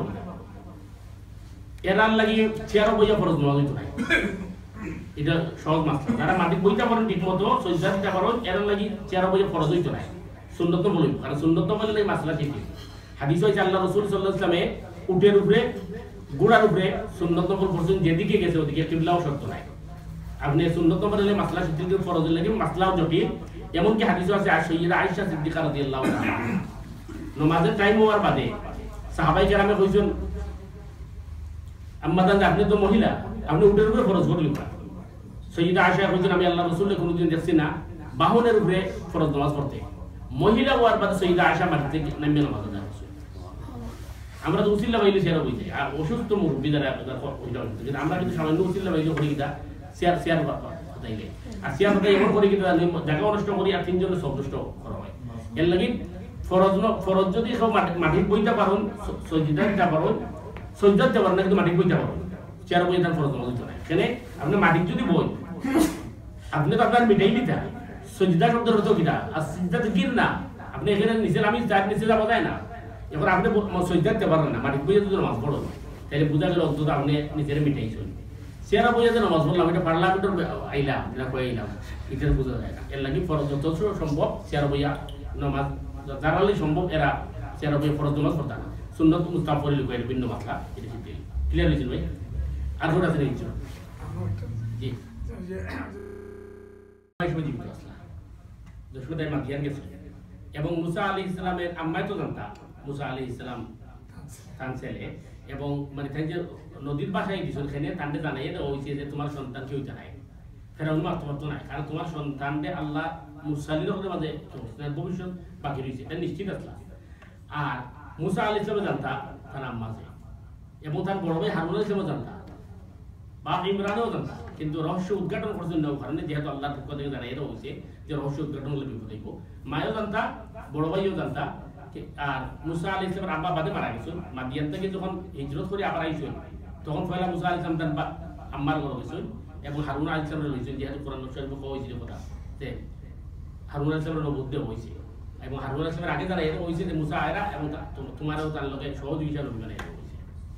এরার লাগি চেয়ারও বইয়া ফরজ নামাজ হইতো না এটা সহজ মাত্রা যারা মাটির বইটা পারেন ঠিক মতো সজ্জা দিতে পারো এরার লাগি চেয়ারও বইয়া ফরজ হইতো না সুন্নত বলিব কারণ সুন্নত বললে এই মাসলা ঠিক হাদিস হইছে আল্লাহ রাসূল সাল্লাল্লাহু আলাইহি ওয়াসাল্লামে উটের উপরে গোড়ার উপরে সুন্নত নফল পড়ছেন যেদিকে গেছে ওদিকে কিবলাও শর্ত নাই আপনি সুন্নত বললে মাসলা সিদ্দিকের ফরজের লাগি মাসলাও জটিল এমনকি হাদিস আছে সাইয়্যিদা আয়েশা সিদ্দিকা রাদিয়াল্লাহু তাআলা নামাজের টাইম হওয়ার বাদে সাহাবাই কেরামে কইছেন আম্মা জান আপনি তো মহিলা আপনি উটের উপরে ফরজ করলেন না সাইয়্যিদা আয়েশা কইছেন আমি আল্লাহর রাসূলকে কোনোদিন দেখছি না বাহনের উপরে ফরজ নামাজ পড়তে মহিলা হওয়ার বাদে সাইয়্যিদা আয়েশা মাটি থেকে নামিয়ে নামাজ আদায় করছে আমরা তো উসিল্লা বাইলে শেয়ার হইছে আর অসুস্থ মুরব্বী যারা কিন্তু আমরা কিন্তু সামান্য উসিল্লা বাইলে করি কিনা শেয়ার তাইলে আর শেয়ার হতে এমন করি কিনা জায়গা নষ্ট করি আর তিনজনের সব নষ্ট করা হয় এর লাগি ফরজ যদি সব মাটির বইটা পারুন সজ্জিদা দিতে পারুন সজ্জা দিতে পারেন না কিন্তু মাটির বইটা পারুন চেয়ার বই তার ফরজ নামাজ দিতে নাই কেন আপনি মাটির যদি বই আপনি তো আপনার মিটাই নিতে সজ্জিদা শব্দের অর্থ কিনা আর সিজদা তো কির না আপনি এখানে নিচে আমি যার নিচে যাবো যায় না এবার আপনি সজ্জা দিতে পারেন না মাটির বইয়ে যদি নামাজ পড়ো তাহলে বোঝা গেল অন্তত আপনি নিজের মিটাইছেন চেয়ারা বইয়ে যে নামাজ পড়লাম এটা পার্লামেন্টের আইলাম যেটা কয়ে আইলাম এটার বোঝা যায় না এর লাগি ফরজ যত সম্ভব চেয়ারা বইয়া নামাজ যারা সম্ভব এরা চেয়ারা বইয়ে ফরজ নামাজ পড়তা না সুন্নত মুস্তাহাব পড়লে কয়ের ভিন্ন মাসলা এটা ঠিক ক্লিয়ার হয়েছিল ভাই আর কোটা আছে নাকি জি দশমদায় মাদিয়ান গেছে এবং মুসা আলাইহিস সালামের আম্মাই তো জানতা মুসা আলাইহিস সালাম তার ছেলে এবং মানে তাই যে নদীর বাসায় দিছিল সেখানে তান্ডে জানাই এটা হইছে যে তোমার সন্তান কেউ জানাই ফেরাউন মারতে পারতো না কারণ তোমার সন্তানকে আল্লাহ মুরসালির হতে মাঝে ভবিষ্যৎ বাকি রয়েছে এটা নিশ্চিত আসলা আর মুসা আলাইহিস সালাম জানতা তার আম্মা এবং তার বড় ভাই হারুন আলাইহিস সালাম জানতা বা ইমরানও জানতা কিন্তু রহস্য উদ্ঘাটন করছেন না কারণে যেহেতু আল্লাহর পক্ষ থেকে জানাই এটা হয়েছে যে রহস্য উদ্ঘাটন হলে বিপদ হইব মায়ও জানতা বড় ভাইও জানতা আর মুসা আলাইহিস সালামের আব্বা বাদে মারা গেছেন মাদিয়ান থেকে যখন হিজরত করে আবার আইছেন তখন পয়লা মুসা আলাইহিস সালাম তার আম্মার ঘর হয়েছেন এবং হারুন আলাইহিস সালামের হয়েছেন যেহেতু কোরআন শরীফে কোয়া হয়েছিল কথা যে হারুন আলাইহিস সালামের নবুয়ত হয়েছে এবং হারুন আলাইহিস সালামের আগে যারা এটা হয়েছে যে মুসা আয়রা এবং তোমারও তার লগে সহযোগিতা নবী বানাই হয়েছে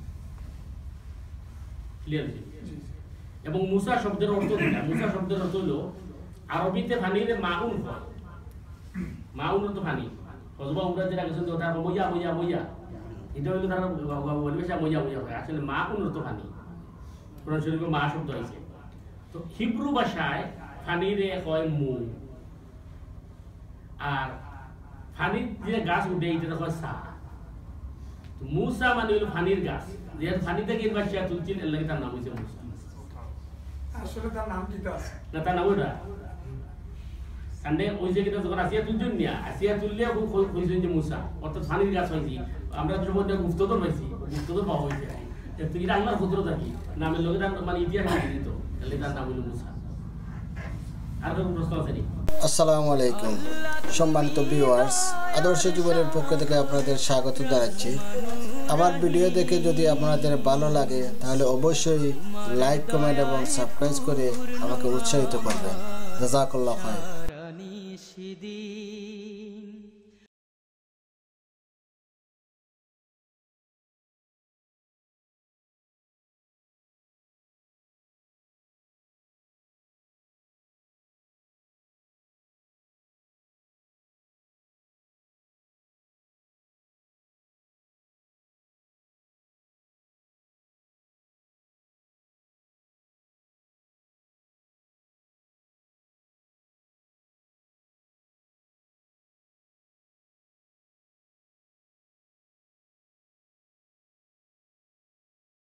ক্লিয়ার হয়েছে এবং মুসা শব্দের অর্থ দিলা মুসা শব্দের অর্থ হলো আরবিতে পানিতে মাউন হয় মাউন তো পানি অথবা আমরা যেটা গেছেন তো তার মইয়া মইয়া মইয়া এটা হলো তার পরিবেশে মইয়া মইয়া হয় আসলে মাউন তো পানি কোরআন শরীফে মা শব্দ আছে তো হিব্রু ভাষায় পানিরে হয় মু আর পানির যে গাছ উঠে এটা হয় সা তো মুসা মানে হলো পানির গাছ যেহেতু পানি থেকে বাচ্চা তুলছেন এর লাগে তার নাম হয়েছে মুসা আসলে তার নাম কি আছে না তার নাম ওটা কারণে ওই যে কিটা যখন আসিয়া তুলছেন না আসিয়া তুললে কইছেন যে মুসা অর্থাৎ পানির গাছ হয়েছি আমরা যখন গুপ্তধন পাইছি গুপ্তধন পাওয়া হয়েছে তুই এটা আল্লাহর কুদরত আর কি নামের লোকের মানে ইতিহাস দিত তাহলে তার নাম হলো মুসা আর কোনো প্রশ্ন আছে নি আসসালামু আলাইকুম সম্মানিত ভিউয়ার্স আদর্শ জীবনের পক্ষ থেকে আপনাদের স্বাগত জানাচ্ছি আমার ভিডিও দেখে যদি আপনাদের ভালো লাগে তাহলে অবশ্যই লাইক কমেন্ট এবং সাবস্ক্রাইব করে আমাকে উৎসাহিত করবেন জাযাকাল্লাহু খাইর।